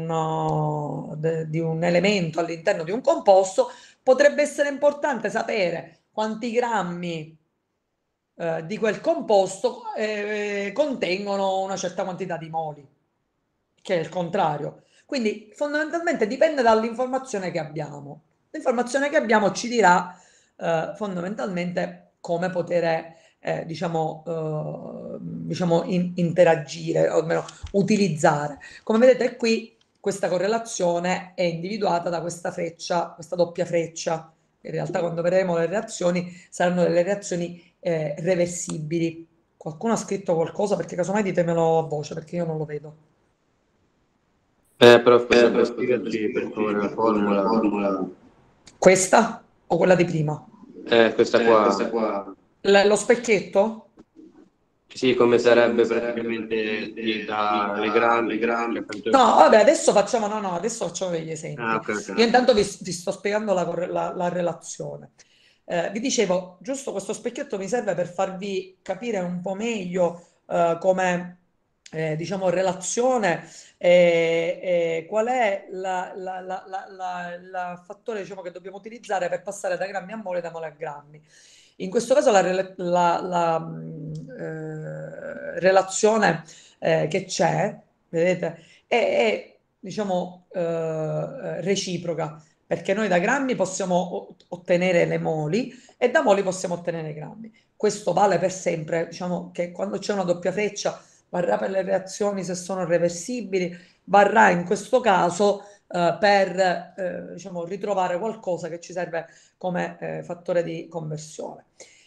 un, de, di un elemento all'interno di un composto, potrebbe essere importante sapere quanti grammi eh, di quel composto eh, contengono una certa quantità di moli, che è il contrario. Quindi fondamentalmente dipende dall'informazione che abbiamo. L'informazione che abbiamo ci dirà eh, fondamentalmente come poter eh, diciamo, eh, diciamo in, interagire, o almeno utilizzare. Come vedete qui questa correlazione è individuata da questa freccia, questa doppia freccia. In realtà quando vedremo le reazioni saranno delle reazioni eh, reversibili. Qualcuno ha scritto qualcosa? Perché casomai ditemelo a voce, perché io non lo vedo. Eh, prof, potrebbe spiegarci per favore la formula? Questa o quella di prima? Eh, questa qua. Questa qua. L- lo specchietto? Sì, come sarebbe praticamente di, da le grammi, grammi. No, vabbè, adesso facciamo, no, no, adesso facciamo degli esempi. Ah, okay, okay. Io intanto vi, vi sto spiegando la, la, la relazione. Eh, vi dicevo, giusto questo specchietto mi serve per farvi capire un po' meglio eh, come, eh, diciamo, relazione e eh, qual è la, la, la, la, la, la fattore, diciamo, che dobbiamo utilizzare per passare da grammi a mole, da mole a grammi. In questo caso la, la, la eh, relazione eh, che c'è, vedete, è, è diciamo eh, reciproca, perché noi da grammi possiamo ottenere le moli e da moli possiamo ottenere grammi. Questo vale per sempre, diciamo che quando c'è una doppia freccia varrà per le reazioni se sono reversibili, varrà in questo caso eh, per eh, diciamo, ritrovare qualcosa che ci serve come eh, fattore di conversione.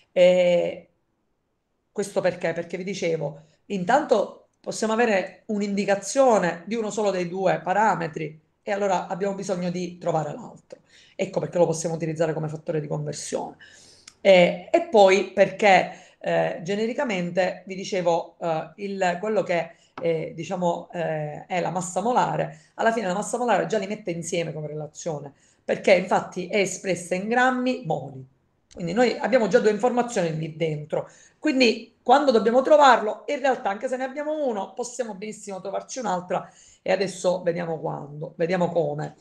E questo perché? Perché vi dicevo, intanto possiamo avere un'indicazione di uno solo dei due parametri e allora abbiamo bisogno di trovare l'altro. Ecco perché lo possiamo utilizzare come fattore di conversione. E, e poi perché eh, genericamente vi dicevo eh, il, quello che eh, diciamo eh, è la massa molare, alla fine la massa molare già li mette insieme come relazione, perché infatti è espressa in grammi moli. Quindi noi abbiamo già due informazioni lì dentro. Quindi quando dobbiamo trovarlo, in realtà anche se ne abbiamo uno, possiamo benissimo trovarci un'altra e adesso vediamo quando, vediamo come.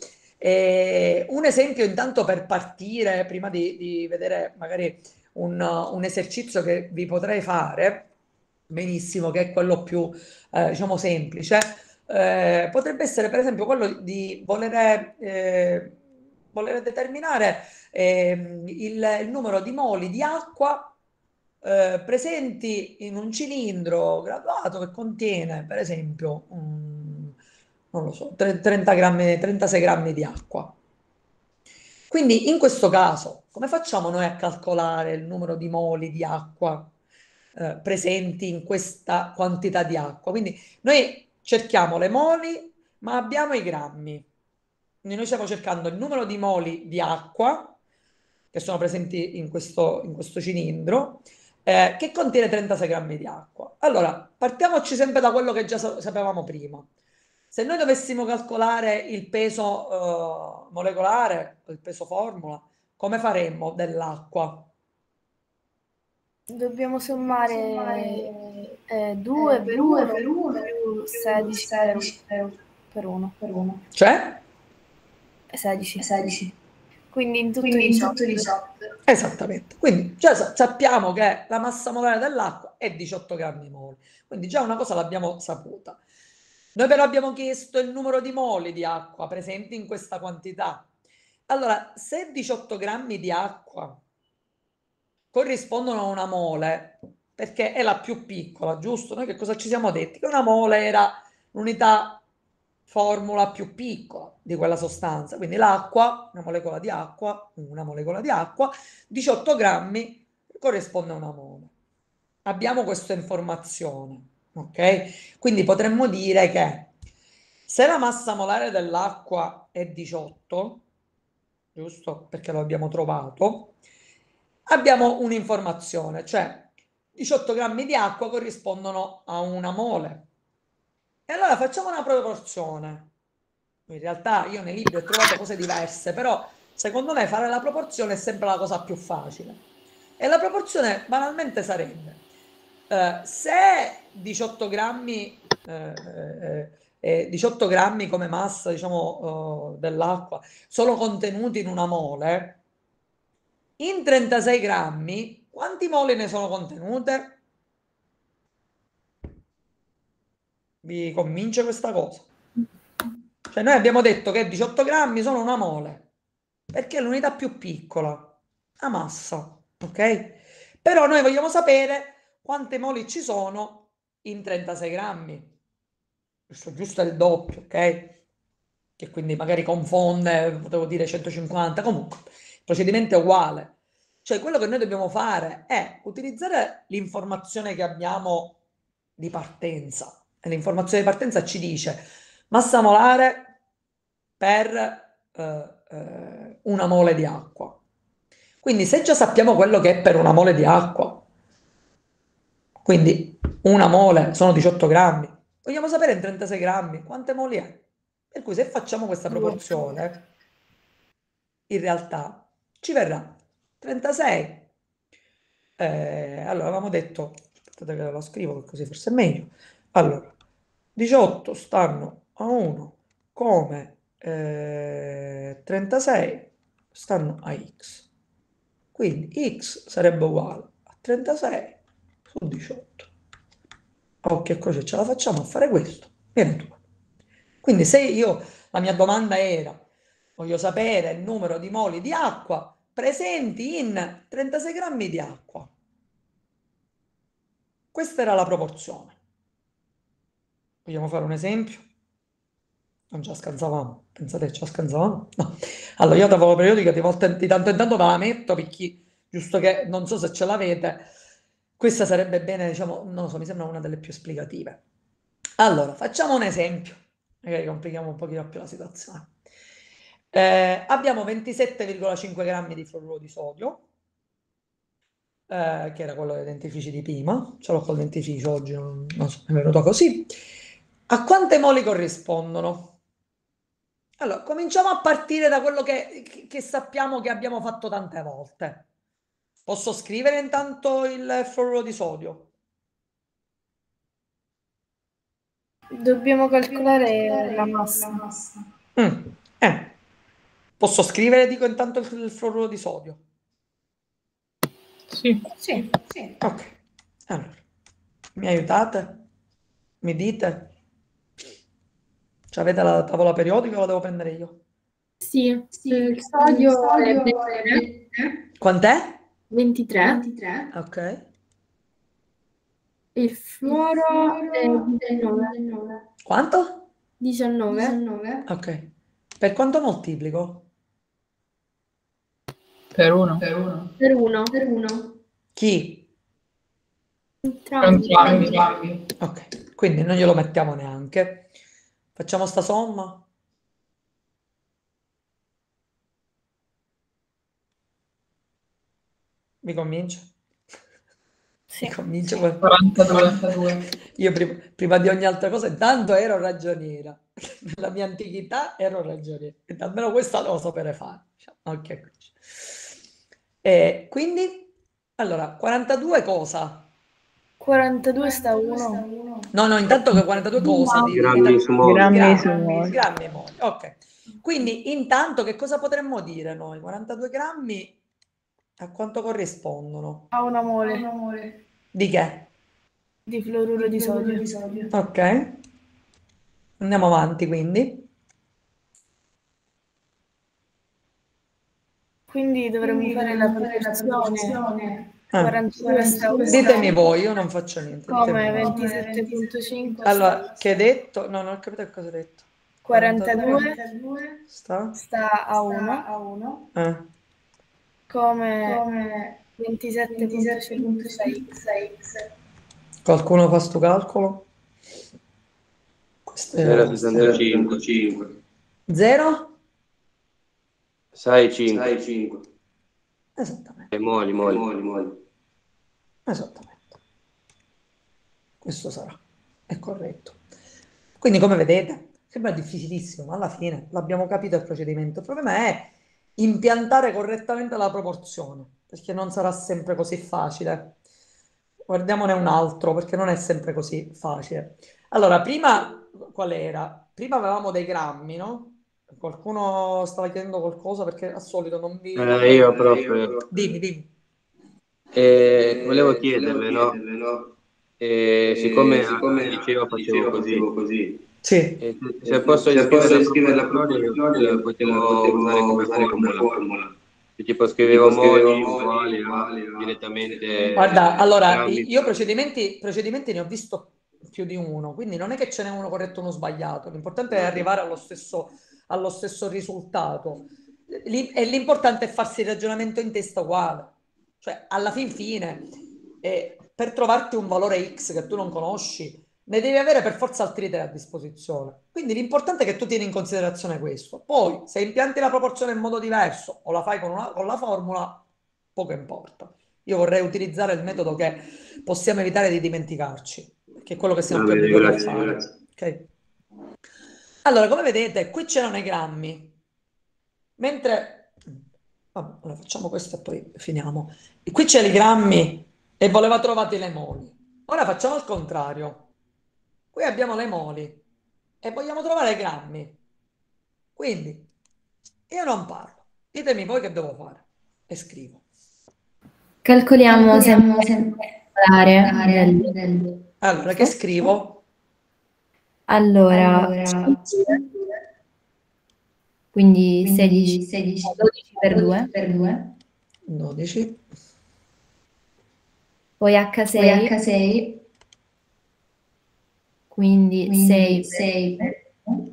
E un esempio intanto per partire, prima di, di vedere magari un, un esercizio che vi potrei fare, benissimo, che è quello più eh, diciamo semplice, eh, potrebbe essere per esempio quello di volere, eh, volere determinare eh, il, il numero di moli di acqua eh, presenti in un cilindro graduato che contiene per esempio um, non lo so, trenta grammi, trentasei grammi di acqua. Quindi in questo caso come facciamo noi a calcolare il numero di moli di acqua eh, presenti in questa quantità di acqua? Quindi noi cerchiamo le moli ma abbiamo i grammi. Quindi noi stiamo cercando il numero di moli di acqua che sono presenti in questo, in questo cilindro eh, che contiene trentasei grammi di acqua. Allora, partiamoci sempre da quello che già sapevamo prima. Se noi dovessimo calcolare il peso eh, molecolare, il peso formula, come faremmo dell'acqua? Dobbiamo sommare eh, due per uno più sedici per uno. Cioè? sedici. sedici. Quindi in tutto diciotto. Esattamente. Quindi già sappiamo che la massa molare dell'acqua è diciotto grammi moli. Quindi già una cosa l'abbiamo saputa. Noi però abbiamo chiesto il numero di moli di acqua presenti in questa quantità. Allora, se diciotto grammi di acqua corrispondono a una mole, perché è la più piccola, giusto? Noi che cosa ci siamo detti? Che una mole era l'unità formula più piccola di quella sostanza. Quindi l'acqua, una molecola di acqua, una molecola di acqua, diciotto grammi corrisponde a una mole. Abbiamo questa informazione. Ok? Quindi potremmo dire che se la massa molare dell'acqua è diciotto, giusto? Perché lo abbiamo trovato, abbiamo un'informazione, cioè diciotto grammi di acqua corrispondono a una mole. E allora facciamo una proporzione. In realtà io nei libri ho trovato cose diverse, però secondo me fare la proporzione è sempre la cosa più facile. E la proporzione banalmente sarebbe Uh, se diciotto grammi, eh, eh, eh, diciotto grammi come massa, diciamo, uh, dell'acqua sono contenuti in una mole, in trentasei grammi quanti mole ne sono contenute? Vi convince questa cosa? Cioè noi abbiamo detto che diciotto grammi sono una mole, perché è l'unità più piccola, la massa, ok? Però noi vogliamo sapere quante moli ci sono in trentasei grammi. Giusto, giusto è il doppio, ok? Che quindi magari confonde, potevo dire centocinquanta, comunque il procedimento è uguale. Cioè quello che noi dobbiamo fare è utilizzare l'informazione che abbiamo di partenza, e l'informazione di partenza ci dice massa molare per eh, eh, una mole di acqua. Quindi se già sappiamo quello che è per una mole di acqua, quindi una mole sono diciotto grammi, vogliamo sapere in trentasei grammi quante moli è. Per cui se facciamo questa proporzione, in realtà ci verrà trentasei. Eh, allora avevamo detto, aspettate che lo scrivo così forse è meglio. Allora, diciotto stanno a uno come eh, trentasei stanno a x. Quindi x sarebbe uguale a trentasei su diciotto. Occhio e croce, ce la facciamo a fare questo? Viene due. Quindi se io, la mia domanda era, voglio sapere il numero di moli di acqua presenti in trentasei grammi di acqua. Questa era la proporzione. Vogliamo fare un esempio? Non ci scansavamo. Pensate che ci scansavamo? No. Allora io tavola periodica di, volta, di tanto in tanto ve la metto per chi, giusto che non so se ce l'avete, questa sarebbe bene, diciamo, non lo so, mi sembra una delle più esplicative. Allora, facciamo un esempio, magari complichiamo un pochino più la situazione. Eh, abbiamo ventisette virgola cinque grammi di fluoruro di sodio, eh, che era quello dei dentifrici di prima, ce l'ho col dentifricio oggi, non, non so, è venuto così. A quante moli corrispondono? Allora, cominciamo a partire da quello che, che, che sappiamo che abbiamo fatto tante volte. Posso scrivere intanto il fluoruro di sodio? Dobbiamo calcolare la massa. Mm, eh. Posso scrivere, dico, intanto il, il fluoruro di sodio? Sì. Sì, sì. Ok. Allora, mi aiutate? Mi dite? Cioè, avete la tavola periodica o la devo prendere io? Sì, sì, il sodio è ventitré. Quant'è? ventitré. ventitré. Ok. Il fluoro è diciannove. Quanto? diciannove. diciannove. Ok. Per quanto moltiplico? Per uno. Per uno. Per uno. Per uno. Chi? Entrambi. Entrambi. Ok, quindi non glielo mettiamo neanche. Facciamo sta somma? Mi convince? Sì. Mi convince quel- quarantadue. Io prima, prima di ogni altra cosa, intanto ero ragioniera. Nella mia antichità ero ragioniera. E almeno questa devo sapere fare. Ok. E quindi, allora, quarantadue cosa? quarantadue sta uno. No, no, intanto che quarantadue cosa? Di, Grammi di- su moli. Grammi grammi, su moli. grammi e moli. Ok. Quindi, intanto, che cosa potremmo dire noi? quarantadue grammi a quanto corrispondono? A una mole. Una mole. Di che? Di fluoruro di sodio. Di sodio. Ok. Andiamo avanti, quindi. Quindi dovremmo Quindi fare dovremmo la fare la proporzione. Ah. quarantadue sta uno. Ditemi voi, io non faccio niente. Come ditemi voi. ventisette virgola cinque. Allora, che hai detto? No, non ho capito che cosa hai detto. quarantadue Sta? sta a uno. Eh. Come, Come ventisette virgola sei. Qualcuno fa sto calcolo? Questo zero è... virgola sessantacinque. Zero? sei virgola cinque. Esattamente. E moli, moli, moli, moli. Esattamente. Questo sarà. È corretto. Quindi, come vedete, sembra difficilissimo, ma alla fine l'abbiamo capito il procedimento. Il problema è impiantare correttamente la proporzione, perché non sarà sempre così facile. Guardiamone un altro, perché non è sempre così facile. Allora, prima, qual era? Prima avevamo dei grammi, no? Qualcuno stava chiedendo qualcosa, perché al solito non vi... Eh, io proprio. Dimmi, dimmi. Eh, volevo chiederle, no? Eh, siccome al liceo facevo così, Sì. E se posso iscrivere la proposta, potevo usare come formula. Tipo scrivevo moli uguali a direttamente Guarda, allora, grammi. io procedimenti, procedimenti ne ho visto più di uno, quindi non è che ce n'è uno corretto e uno sbagliato, l'importante è arrivare allo stesso, allo stesso risultato. Lì- E l'importante è farsi il ragionamento in testa uguale. Cioè, alla fin fine, eh, per trovarti un valore X che tu non conosci, ne devi avere per forza altri tre a disposizione. Quindi l'importante è che tu tieni in considerazione questo. Poi, se impianti la proporzione in modo diverso o la fai con, una- con la formula, poco importa. Io vorrei utilizzare il metodo che possiamo evitare di dimenticarci, che è quello che siamo Va più bene, abituati a grazie, fare. grazie. Ok? Allora, come vedete, qui c'erano i grammi, mentre... vabbè, allora facciamo questo e poi finiamo. E qui c'erano i grammi e voleva trovare le moli. Ora facciamo il contrario. Qui abbiamo le moli e vogliamo trovare i grammi. Quindi, io non parlo. Ditemi voi che devo fare. E scrivo. Calcoliamo Calcoliamo sempre l'area l'area del... del... Allora, che scrivo? Allora, Allora, quindi quindi sedici, sedici dodici per due, per due, dodici. poi H sei, poi H sei, quindi quindi sei sei per per uno,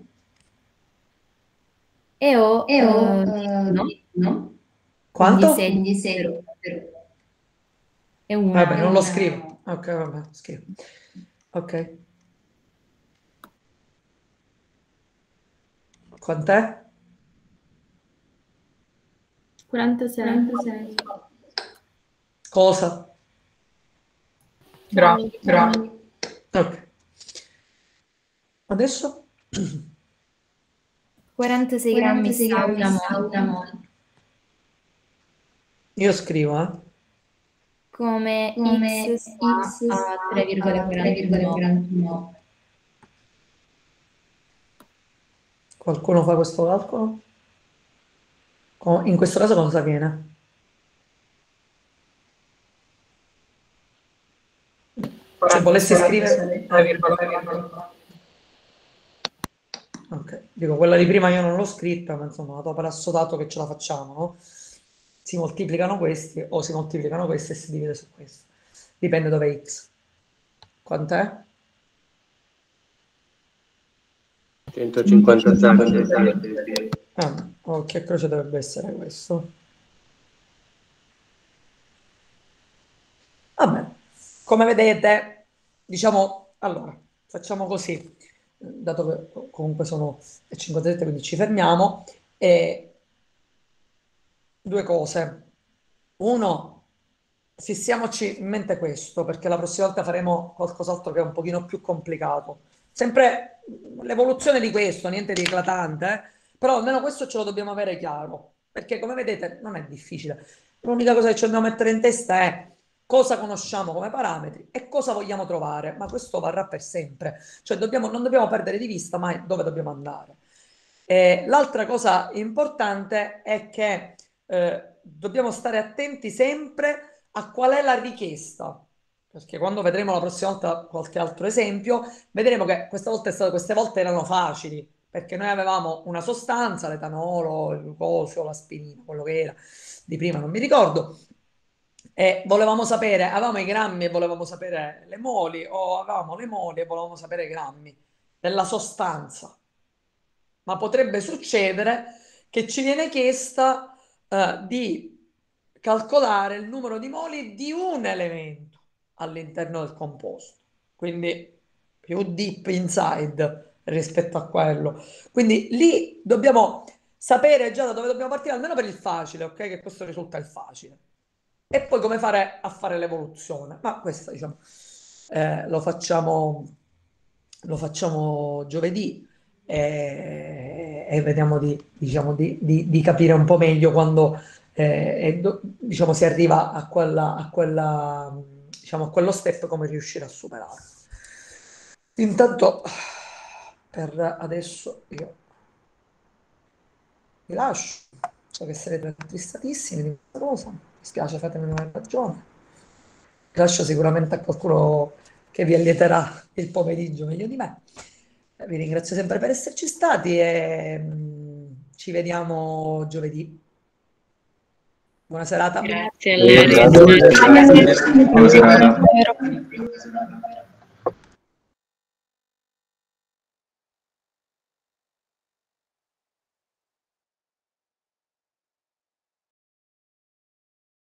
e O, e ho eh, eh, no? no? Quindi Quanto? sedici Quindi per sei uno per uno. e una, Vabbè, non lo una- scrivo. Ok, vabbè, scrivo. Ok. Quant'è? quarantasei. quarantasei. Cosa? Grammi. Grammi. Ok. Adesso? quarantasei grammi quarantasei sta grammi una sta mole, una mole. Io scrivo, eh. come Come X sta X a sta tre a virgola quarantanove. tre virgola quarantanove. Qualcuno fa questo calcolo? Co- In questo caso cosa viene? Se volessi scrivere... tre virgola quarantanove. Ok, dico, quella di prima io non l'ho scritta, ma insomma, dato per assodato che ce la facciamo, no? Si moltiplicano questi o si moltiplicano questi e si divide su questo. Dipende dove è X. Quant'è? centocinquantasette. Ah, occhio e croce dovrebbe essere questo. Vabbè, come vedete, diciamo, allora, facciamo così, dato che comunque sono le cinquantasette, quindi ci fermiamo. E due cose. Uno, fissiamoci in mente questo, perché la prossima volta faremo qualcos'altro che è un pochino più complicato. Sempre l'evoluzione di questo, niente di eclatante, eh? Però almeno questo ce lo dobbiamo avere chiaro, perché come vedete non è difficile. L'unica cosa che ci dobbiamo mettere in testa è cosa conosciamo come parametri e cosa vogliamo trovare, ma questo varrà per sempre. Cioè dobbiamo, non dobbiamo perdere di vista mai dove dobbiamo andare. Eh, l'altra cosa importante è che eh, dobbiamo stare attenti sempre a qual è la richiesta, perché quando vedremo la prossima volta qualche altro esempio, vedremo che questa volta è stato, queste volte erano facili, perché noi avevamo una sostanza, l'etanolo, il glucosio, l'aspirina, quello che era di prima, non mi ricordo, e volevamo sapere, avevamo i grammi e volevamo sapere le moli, o avevamo le moli e volevamo sapere i grammi della sostanza. Ma potrebbe succedere che ci viene chiesta eh, di calcolare il numero di moli di un elemento all'interno del composto, quindi più deep inside rispetto a quello. Quindi lì dobbiamo sapere già da dove dobbiamo partire, almeno per il facile, ok? Che questo risulta il facile. E poi come fare a fare l'evoluzione. Ma questo, diciamo, eh, lo facciamo, lo facciamo giovedì e, e vediamo di, diciamo, di, di, di capire un po' meglio quando eh, do, diciamo, si arriva a, quella, a, quella, diciamo, a quello step, come riuscire a superare. Intanto per adesso io vi lascio, so che sarete tristatissimi di questa cosa, mi spiace, fatemi una ragione, vi lascio sicuramente a qualcuno che vi allieterà il pomeriggio meglio di me. Vi ringrazio sempre per esserci stati e mh, ci vediamo giovedì. Buona serata. Grazie a lei. Grazie. Buona serata.